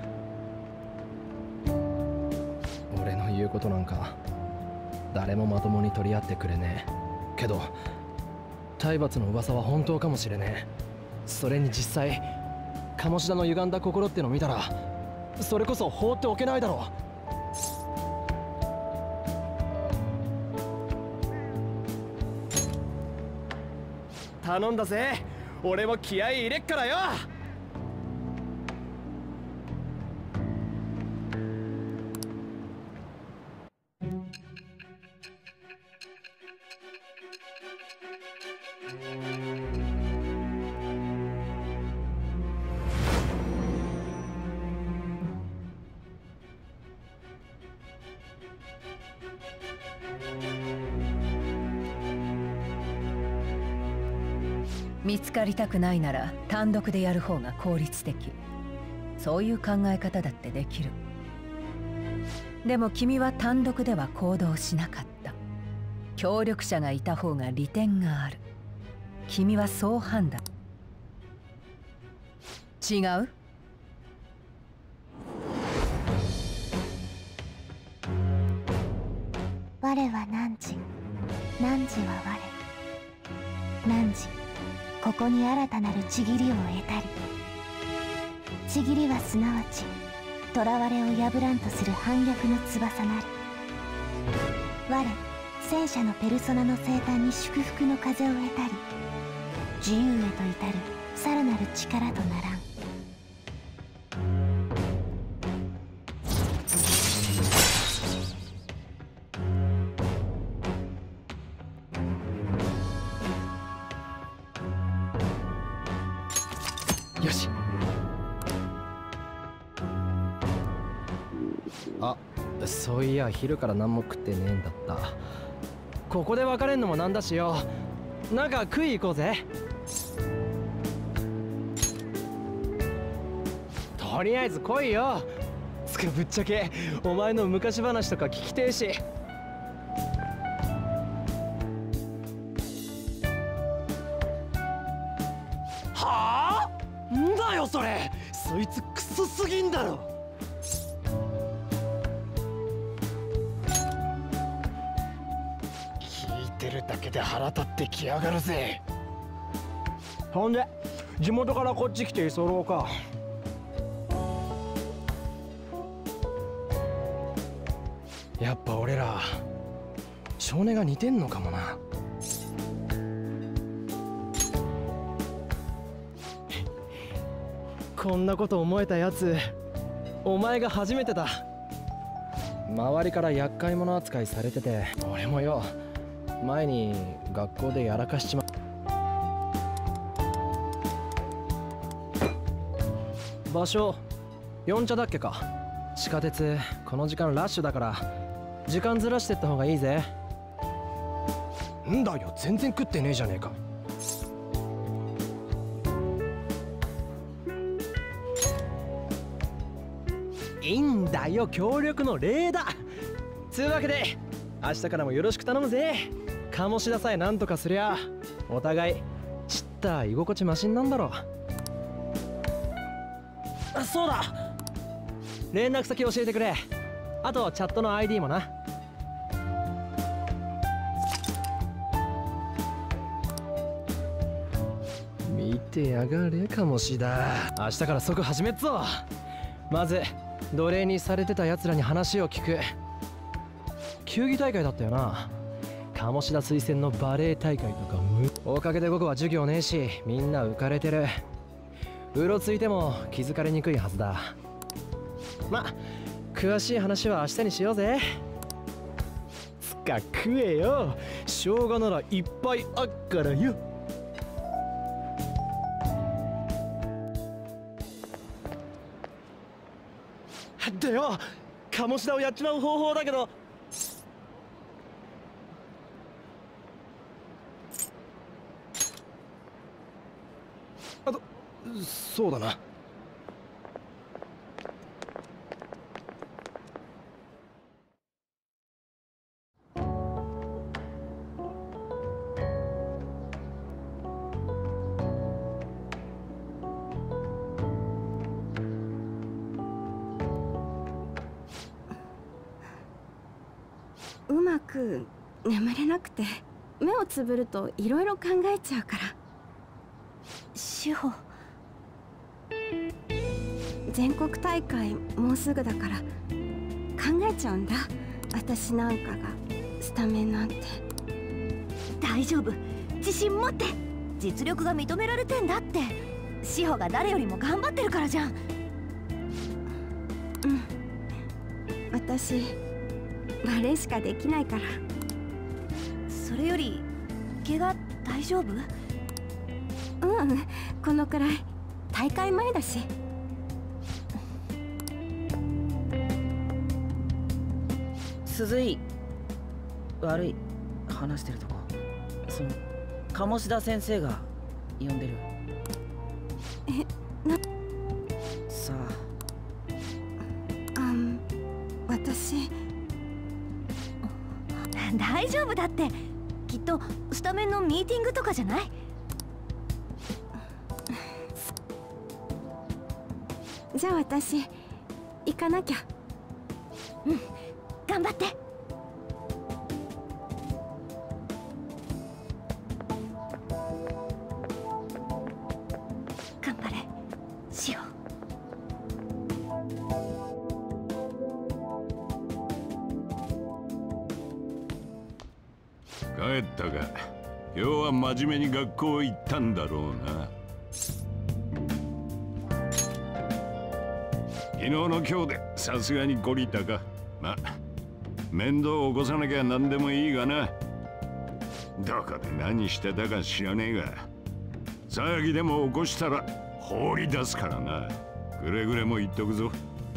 俺の言うことなんか誰もまともに取り合ってくれねえけど、体罰の噂は本当かもしれねえ。それに実際鴨志田の歪んだ心っての見たらそれこそ放っておけないだろう。頼んだぜ。俺も気合い入れっからよ。 見つかりたくないなら単独でやる方が効率的。そういう考え方だってできる。でも君は単独では行動しなかった。協力者がいた方が利点がある。君はそう判断。違う？ 我は汝、汝は我。汝、ここに新たなるちぎりを得たり。ちぎりはすなわち囚われを破らんとする反逆の翼なり。我、戦車のペルソナの生誕に祝福の風を得たり、自由へと至るさらなる力とならん。 よし。あ、そういや昼から何も食ってねえんだった。ここで別れんのもなんだしよ。なんか食い行こうぜ。とりあえず来いよ。つかぶっちゃけお前の昔話とか聞きてえし。はあ？んだよそれ。そいつクソすぎんだろ。聞いてるだけで腹立ってきやがるぜ。 ほんで地元からこっち来て居候か。やっぱ俺ら少年が似てんのかもな。こんなこと思えたやつお前が初めてだ。周りから厄介者扱いされてて、俺もよ前に学校でやらかしちまう。場所四茶だっけか。地下鉄この時間ラッシュだから時間ずらしてった方がいいぜ。んだよ、全然食ってねえじゃねえか。いいんだよ、協力の礼だ。つうわけで明日からもよろしく頼むぜ。鴨志田さえなんとかすりゃお互いちった居心地マシンなんだろ。あ、そうだ、連絡先教えてくれ。あとチャットの アイディー もな。見てやがれ鴨志田、明日から即始めっぞ。まず奴隷にされてた奴らに話を聞く。球技大会だったよな。鴨志田推薦のバレエ大会とかむおかげで午後は授業ねえし、みんな浮かれてる。うろついても気づかれにくいはずだ。ま、詳しい話は明日にしようぜ。つか食えよ、生姜ならいっぱいあっからよ。でよ、鴨志田をやっちまう方法だけど。あとそうだな。 うまく眠れなくて目をつぶるといろいろ考えちゃうから。志保、全国大会もうすぐだから考えちゃうんだ。私なんかがスタメンなんて。 大丈夫、自信持って。実力が認められてんだって。志保が誰よりも頑張ってるからじゃん。 うん、私バレエしかできないから。 それより怪我大丈夫？ うん、このくらい。大会前だし。 鈴井、悪い、話してるとこ。その鴨志田先生が呼んでる。 え、なさあ、あん、私大丈夫だって。きっとスタメンのミーティングとかじゃない？ じゃあ私行かなきゃ。 うん、頑張って。頑張れ、しよう。 帰ったか。今日は真面目に学校行ったんだろうな。昨日の今日でさすがに懲りたか。ま、面倒を起こさなきゃ何でもいいがな。どこで何してたか知らねえが、騒ぎでも起こしたら放り出すからな。くれぐれも言っとくぞ。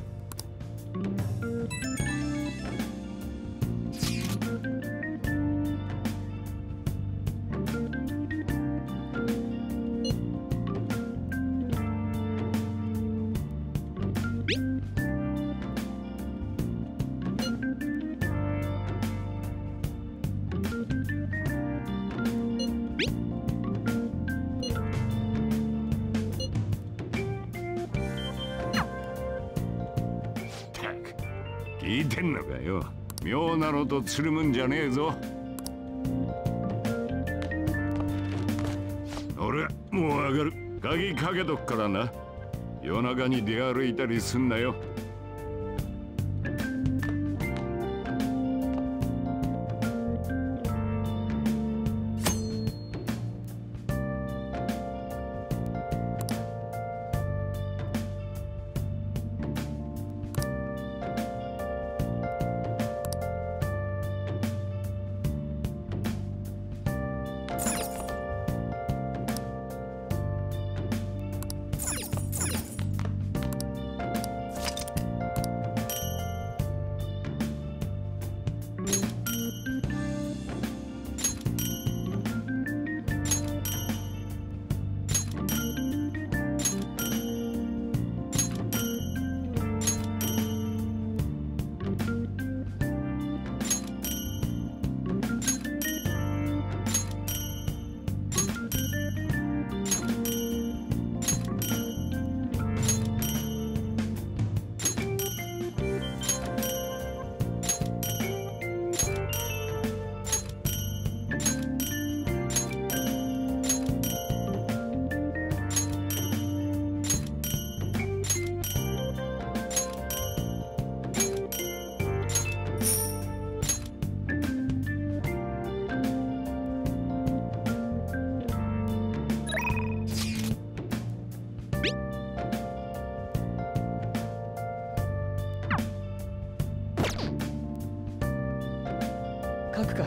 聞いてんのかよ。妙なのとつるむんじゃねえぞ。 俺もう上がる。鍵かけとくからな。夜中に出歩いたりすんなよ。 書くか。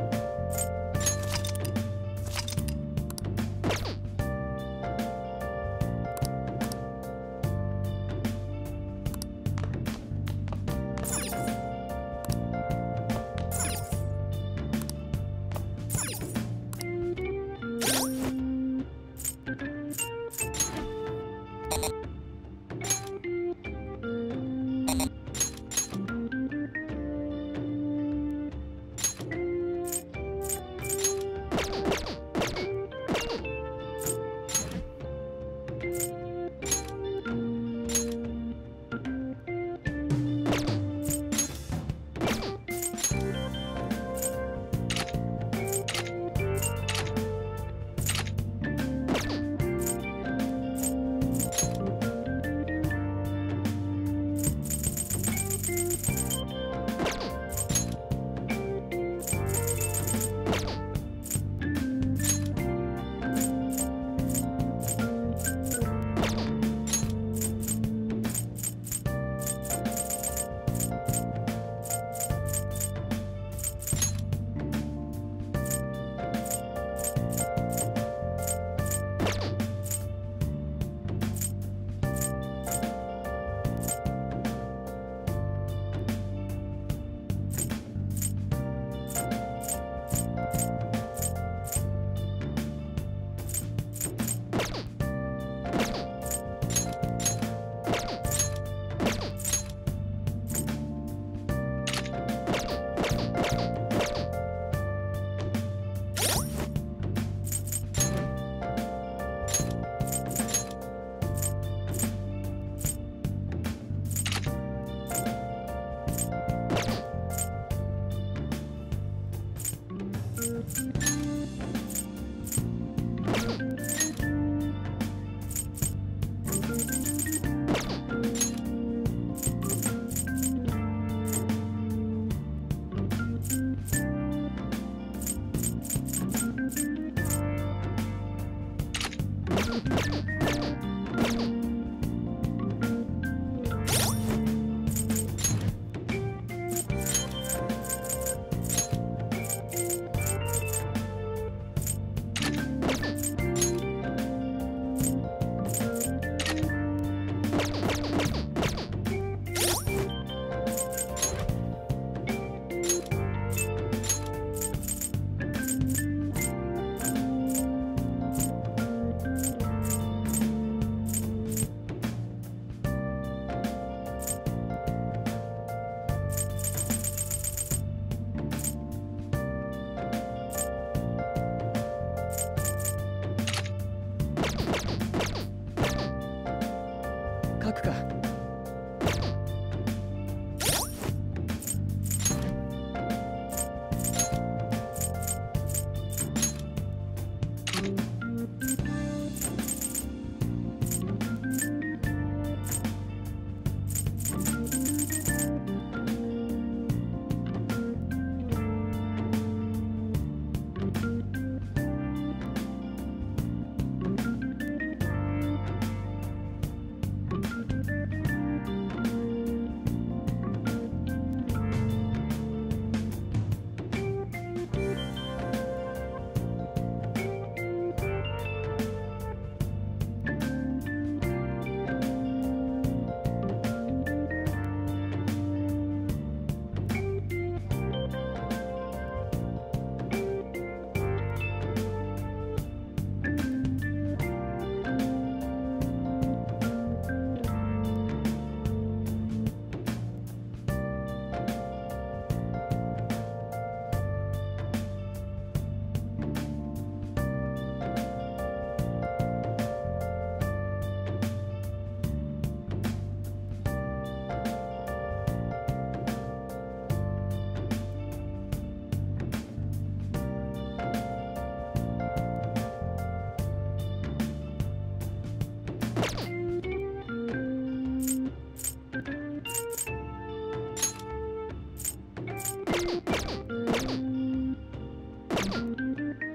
書くか。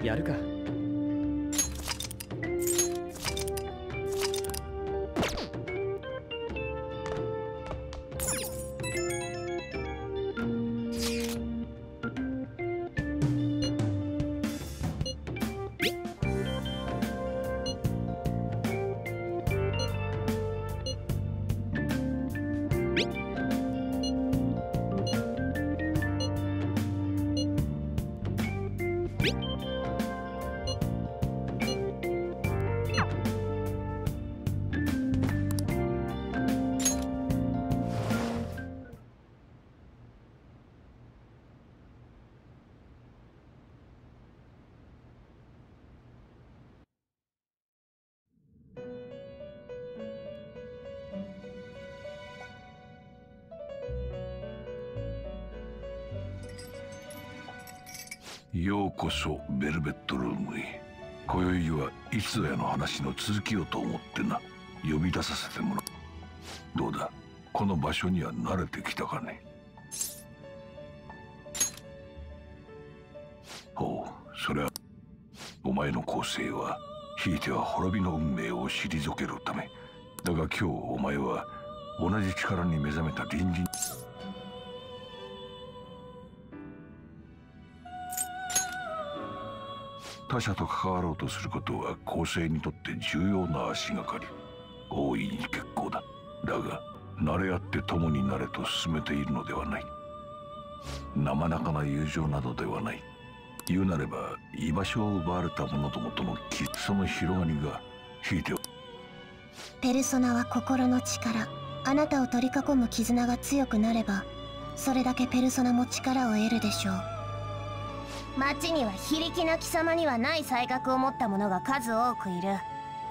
やるか。 ようこそベルベットルームへ。今宵はいつぞやの話の続きをと思ってな、呼び出させてもらう。どうだ、この場所には慣れてきたかね。ほう、それはお前の構成はひいては滅びの運命を退けるためだが、今日お前は同じ力に目覚めた隣人他者と関わろうとすることは構成にとって重要な足がかり。大いに結構だ。だが慣れ合って共になれと進めているのではない。生々な友情などではない。言うなれば居場所を奪われた者どもとのその広がりがひいてはペルソナは心の力。あなたを取り囲む絆が強くなればそれだけペルソナも力を得るでしょう。町には非力な貴様にはない才覚を持った者が数多くいる。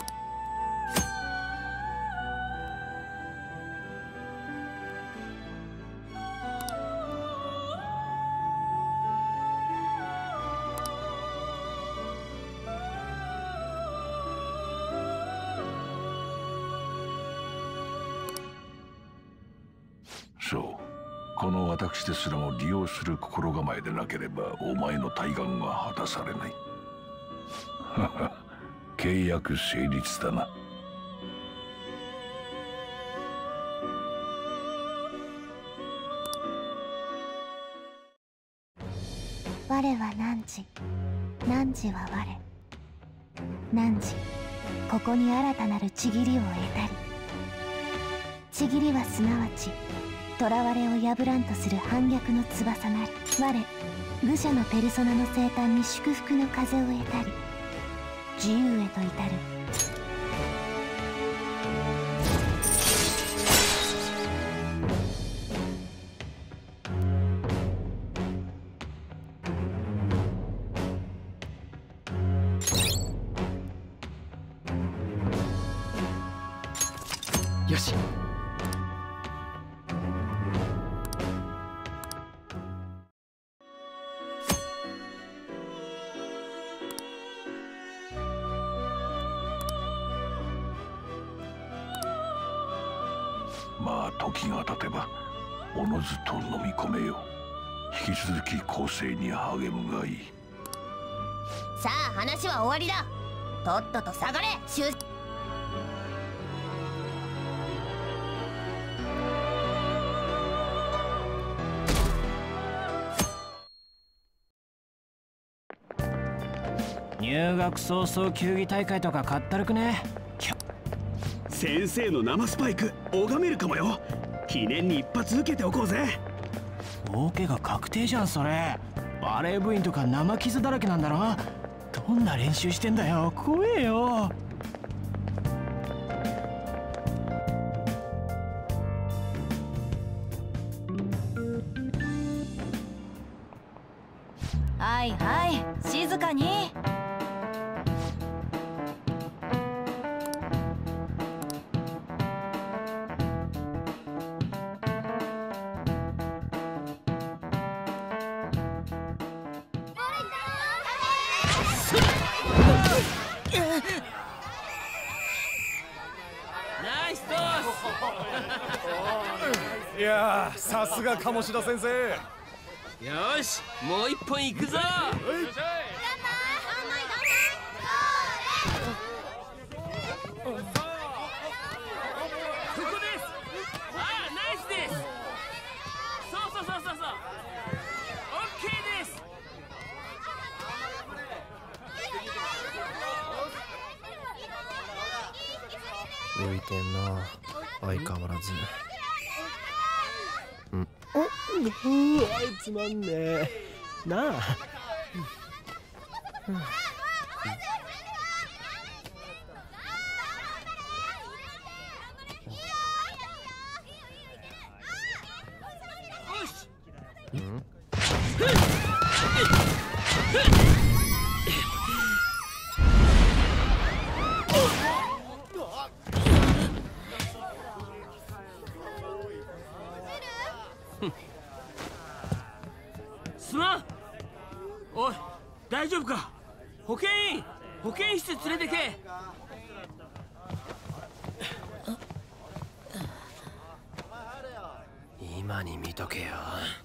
そう、この私ですらも利用する心構えでなければお前の対岸が果たされない。はは、契約成立だな。 我は汝、汝は我。汝、ここに新たなるちぎりを得たり。ちぎりはすなわち囚われを破らんとする反逆の翼なり。我愚者のペルソナの生誕に祝福の風を得たり、自由へと至る。 よし。 まあ時が経てばおのずと飲み込めよう。引き続き構成に励むがいい。 さあ話は終わりだ。とっとと下がれ。終入学早々球技大会とかかったるくね。 先生の生スパイク拝めるかもよ。記念に一発受けておこうぜ。 大怪我確定じゃんそれ。バレー部員とか生傷だらけなんだろ。どんな練習してんだよ、怖えよ。 はいはい、静かに。 ナイストス。いやー、さすが鴨志田先生。 よし、もう一本行くぞ。 浮いてんな、相変わらず。んうわ、つまんねえなあ。 すまん。おい、大丈夫か。保健員、保健室連れてけ。 今に見とけよ。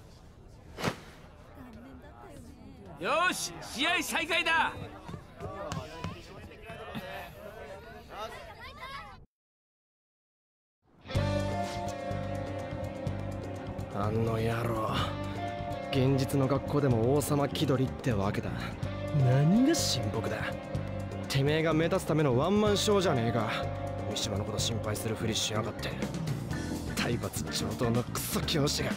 よし、試合再開だ。 あの野郎、現実の学校でも王様気取りってわけだ。何が親睦だ。てめえが目立つためのワンマンショーじゃねえか。三島のこと心配するふりしやがって。体罰上等のクソ教師が。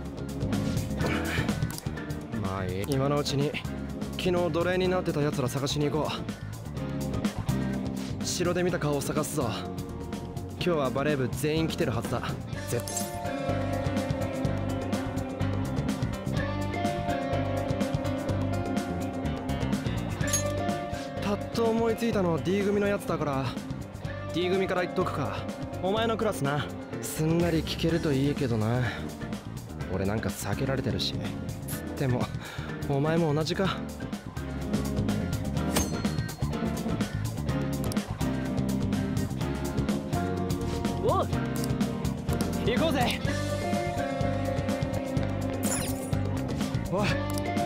まあいい、今のうちに昨日奴隷になってた奴ら探しに行こう。城で見た顔を探すぞ。今日はバレー部全員来てるはずだ。絶対パッと思いついたの D 組のやつだから D 組から言っとくか。お前のクラスな。すんなり聞けるといいけどな。俺なんか避けられてるし。つってもお前も同じか。おう、行こうぜ。おい、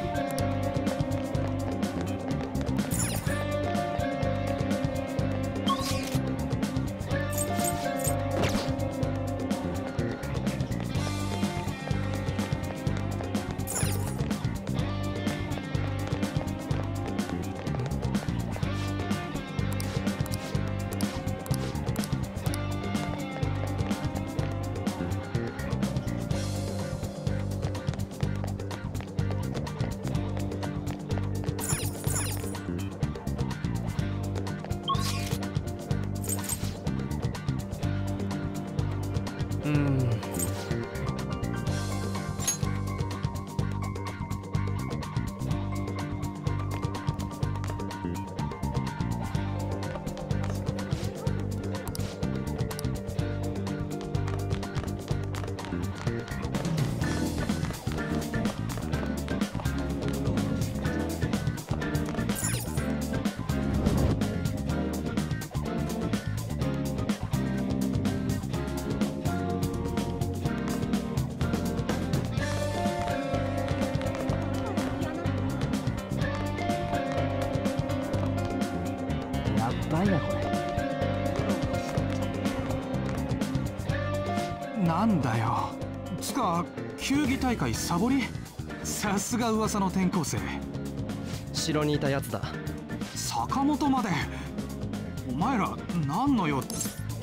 なんだよ。つか球技大会サボり。さすが噂の転校生。 城にいたやつだ。 坂本まで。お前ら何の用？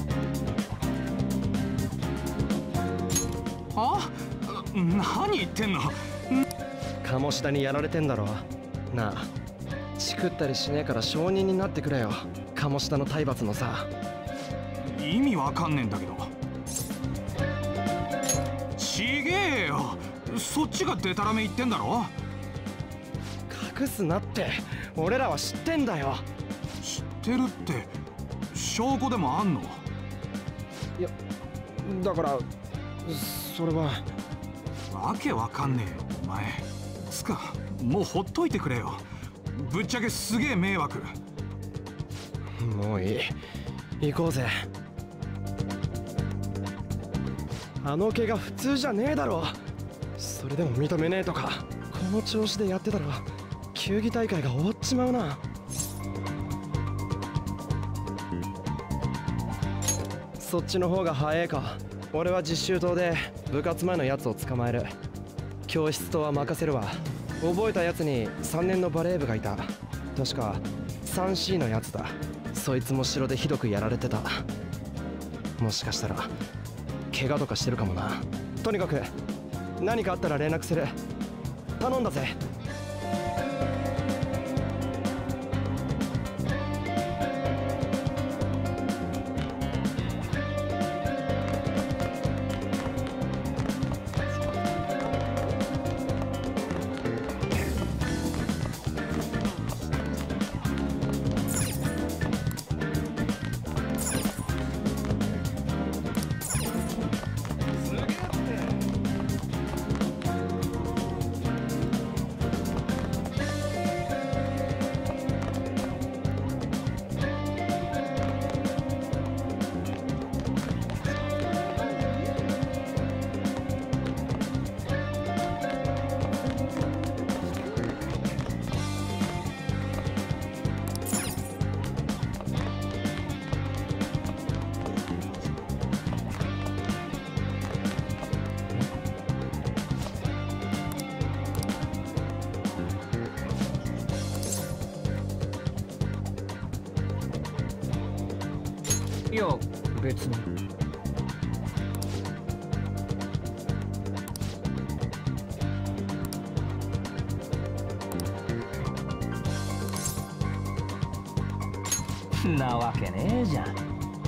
あ？何言ってんの？ 鴨志田にやられてんだろ。なあ、チクったりしねえから証人になってくれよ。鴨志田の体罰のさ。 意味わかんねえんだけど。ちげえよ。そっちがデタラメ言ってんだろ。 隠すなって。俺らは知ってんだよ。 知ってるって証拠でもあんの？ いや、だからそれはわけわかんねえお前。つかもうほっといてくれよ。ぶっちゃけすげえ迷惑。 もういい、行こうぜ。あの怪我普通じゃねえだろ。それでも認めねえとか、この調子でやってたら球技大会が終わっちまうな。そっちの方が早えか。俺は実習棟で部活前のやつを捕まえる。教室棟は任せるわ。覚えたやつにさんねんのバレー部がいた。確か スリーシー のやつだ。そいつも城でひどくやられてた。 もしかしたら怪我とかしてるかもな。とにかく何かあったら連絡する。頼んだぜ。いや別に。 なわけねえじゃん。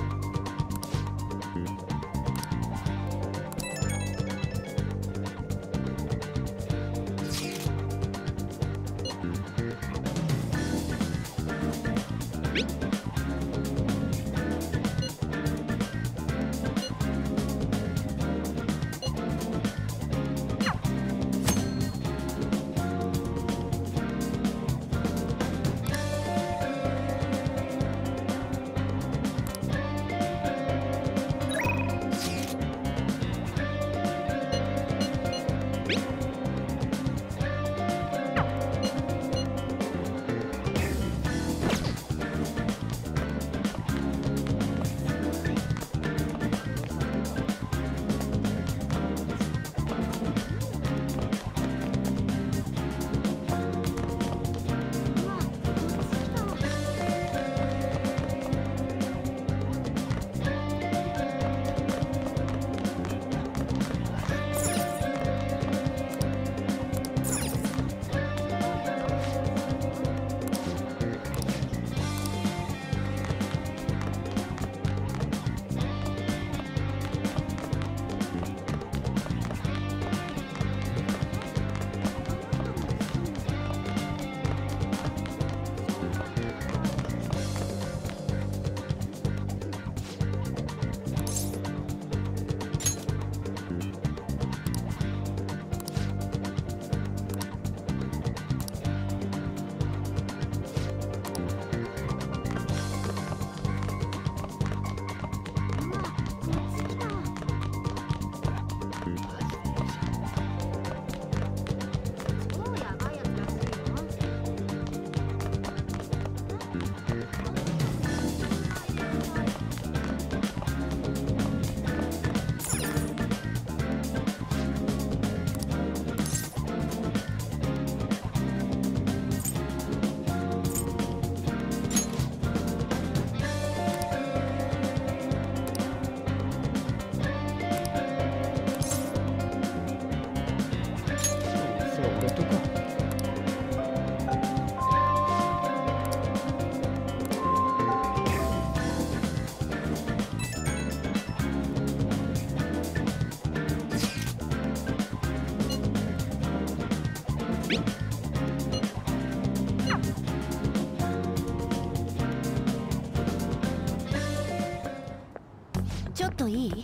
ちょっといい？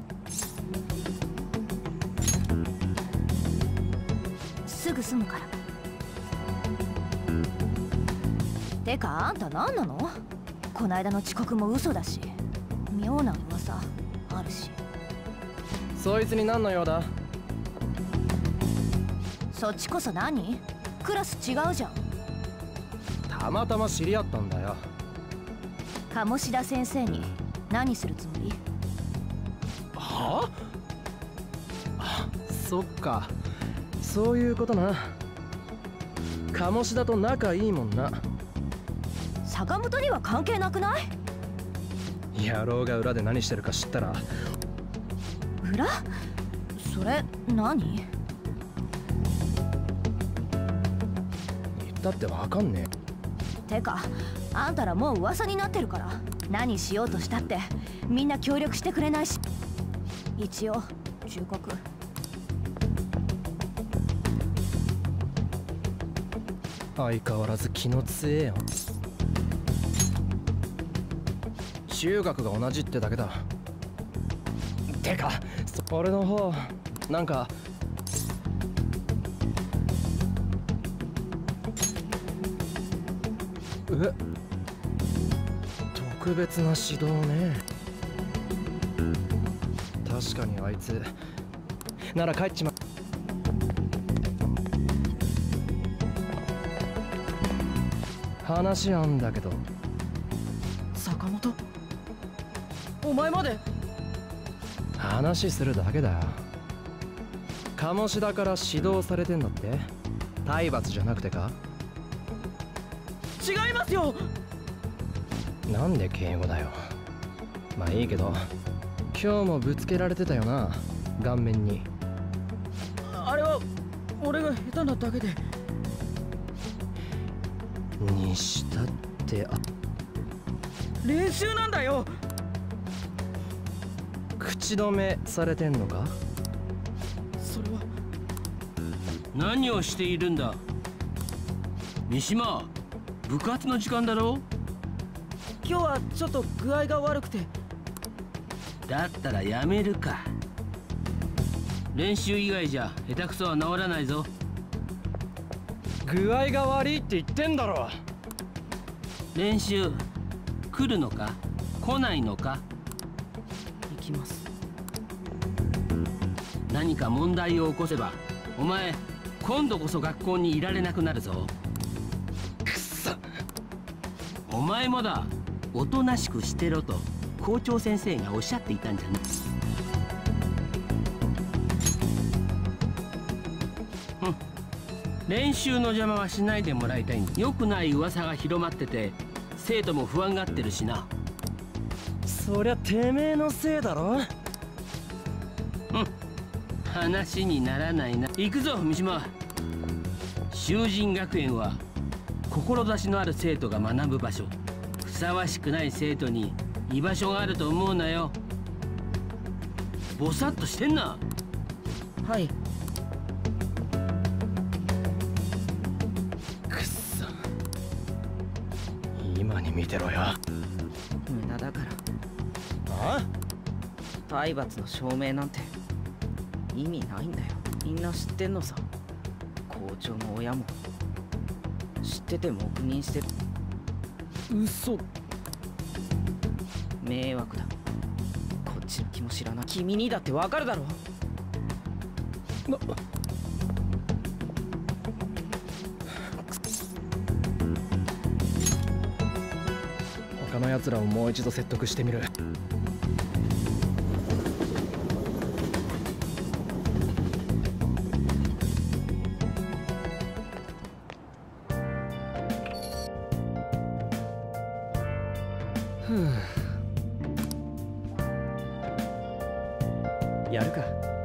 すぐ済むから。てかあんた何なの？こないだの遅刻も嘘だし、妙な噂あるし。 そいつに何の用だ？ そっちこそ何？クラス違うじゃん。 たまたま知り合ったんだよ。 鴨志田先生に何するつもり？ はあ？そっか、そういうことな。鴨志田と仲いいもんな。 坂本には関係なくない？ 野郎が裏で何してるか知ったら。 裏？それ何？ 言ったってわかんねえ。てかあんたらもう噂になってるから、何しようとしたってみんな協力してくれないし。一応忠告。 相変わらず気の強えよ。中学が同じってだけだ。てか俺の方なんかえ特別な指導ね。確かにあいつなら帰っちま話あんだけど。 坂本、お前まで。 話するだけだよ。鴨志田から指導されてんだって。体罰じゃなくてか？ 違いますよ。 なんで敬語だよ。まあいいけど今日もぶつけられてたよな、顔面に。 あれは俺が下手なだけで。 にしたってあ練習なんだよ。 口止めされてんのか？ それは。 何をしているんだ三島。部活の時間だろ。 今日はちょっと具合が悪くて。 だったらやめるか。練習以外じゃ下手くそは治らないぞ。 具合が悪いって言ってんだろ。 練習来るのか来ないのか。 行きます。 何か問題を起こせばお前今度こそ学校にいられなくなるぞ。 くっそ。 お前もだ。おとなしくしてろと校長先生がおっしゃっていたんじゃない。うん。練習の邪魔はしないでもらいたいんだ。良くない噂が広まってて生徒も不安がってるしな。 そりゃてめえのせいだろ。 うん。話にならないな。行くぞ三島。修仁学園は志のある生徒が学ぶ場所。ふさわしくない生徒に居場所があると思うなよ。ぼさっとしてんな。 はい。 くっそ。今に見てろよ。 無駄だから。 あ？ 体罰の証明なんて意味ないんだよ。みんな知ってんのさ。校長も親も知ってて黙認してる。 嘘。 迷惑だ。こっちの気も知らない。君にだってわかるだろ。 な他の奴らをもう一度説得してみる。ふう。やるか。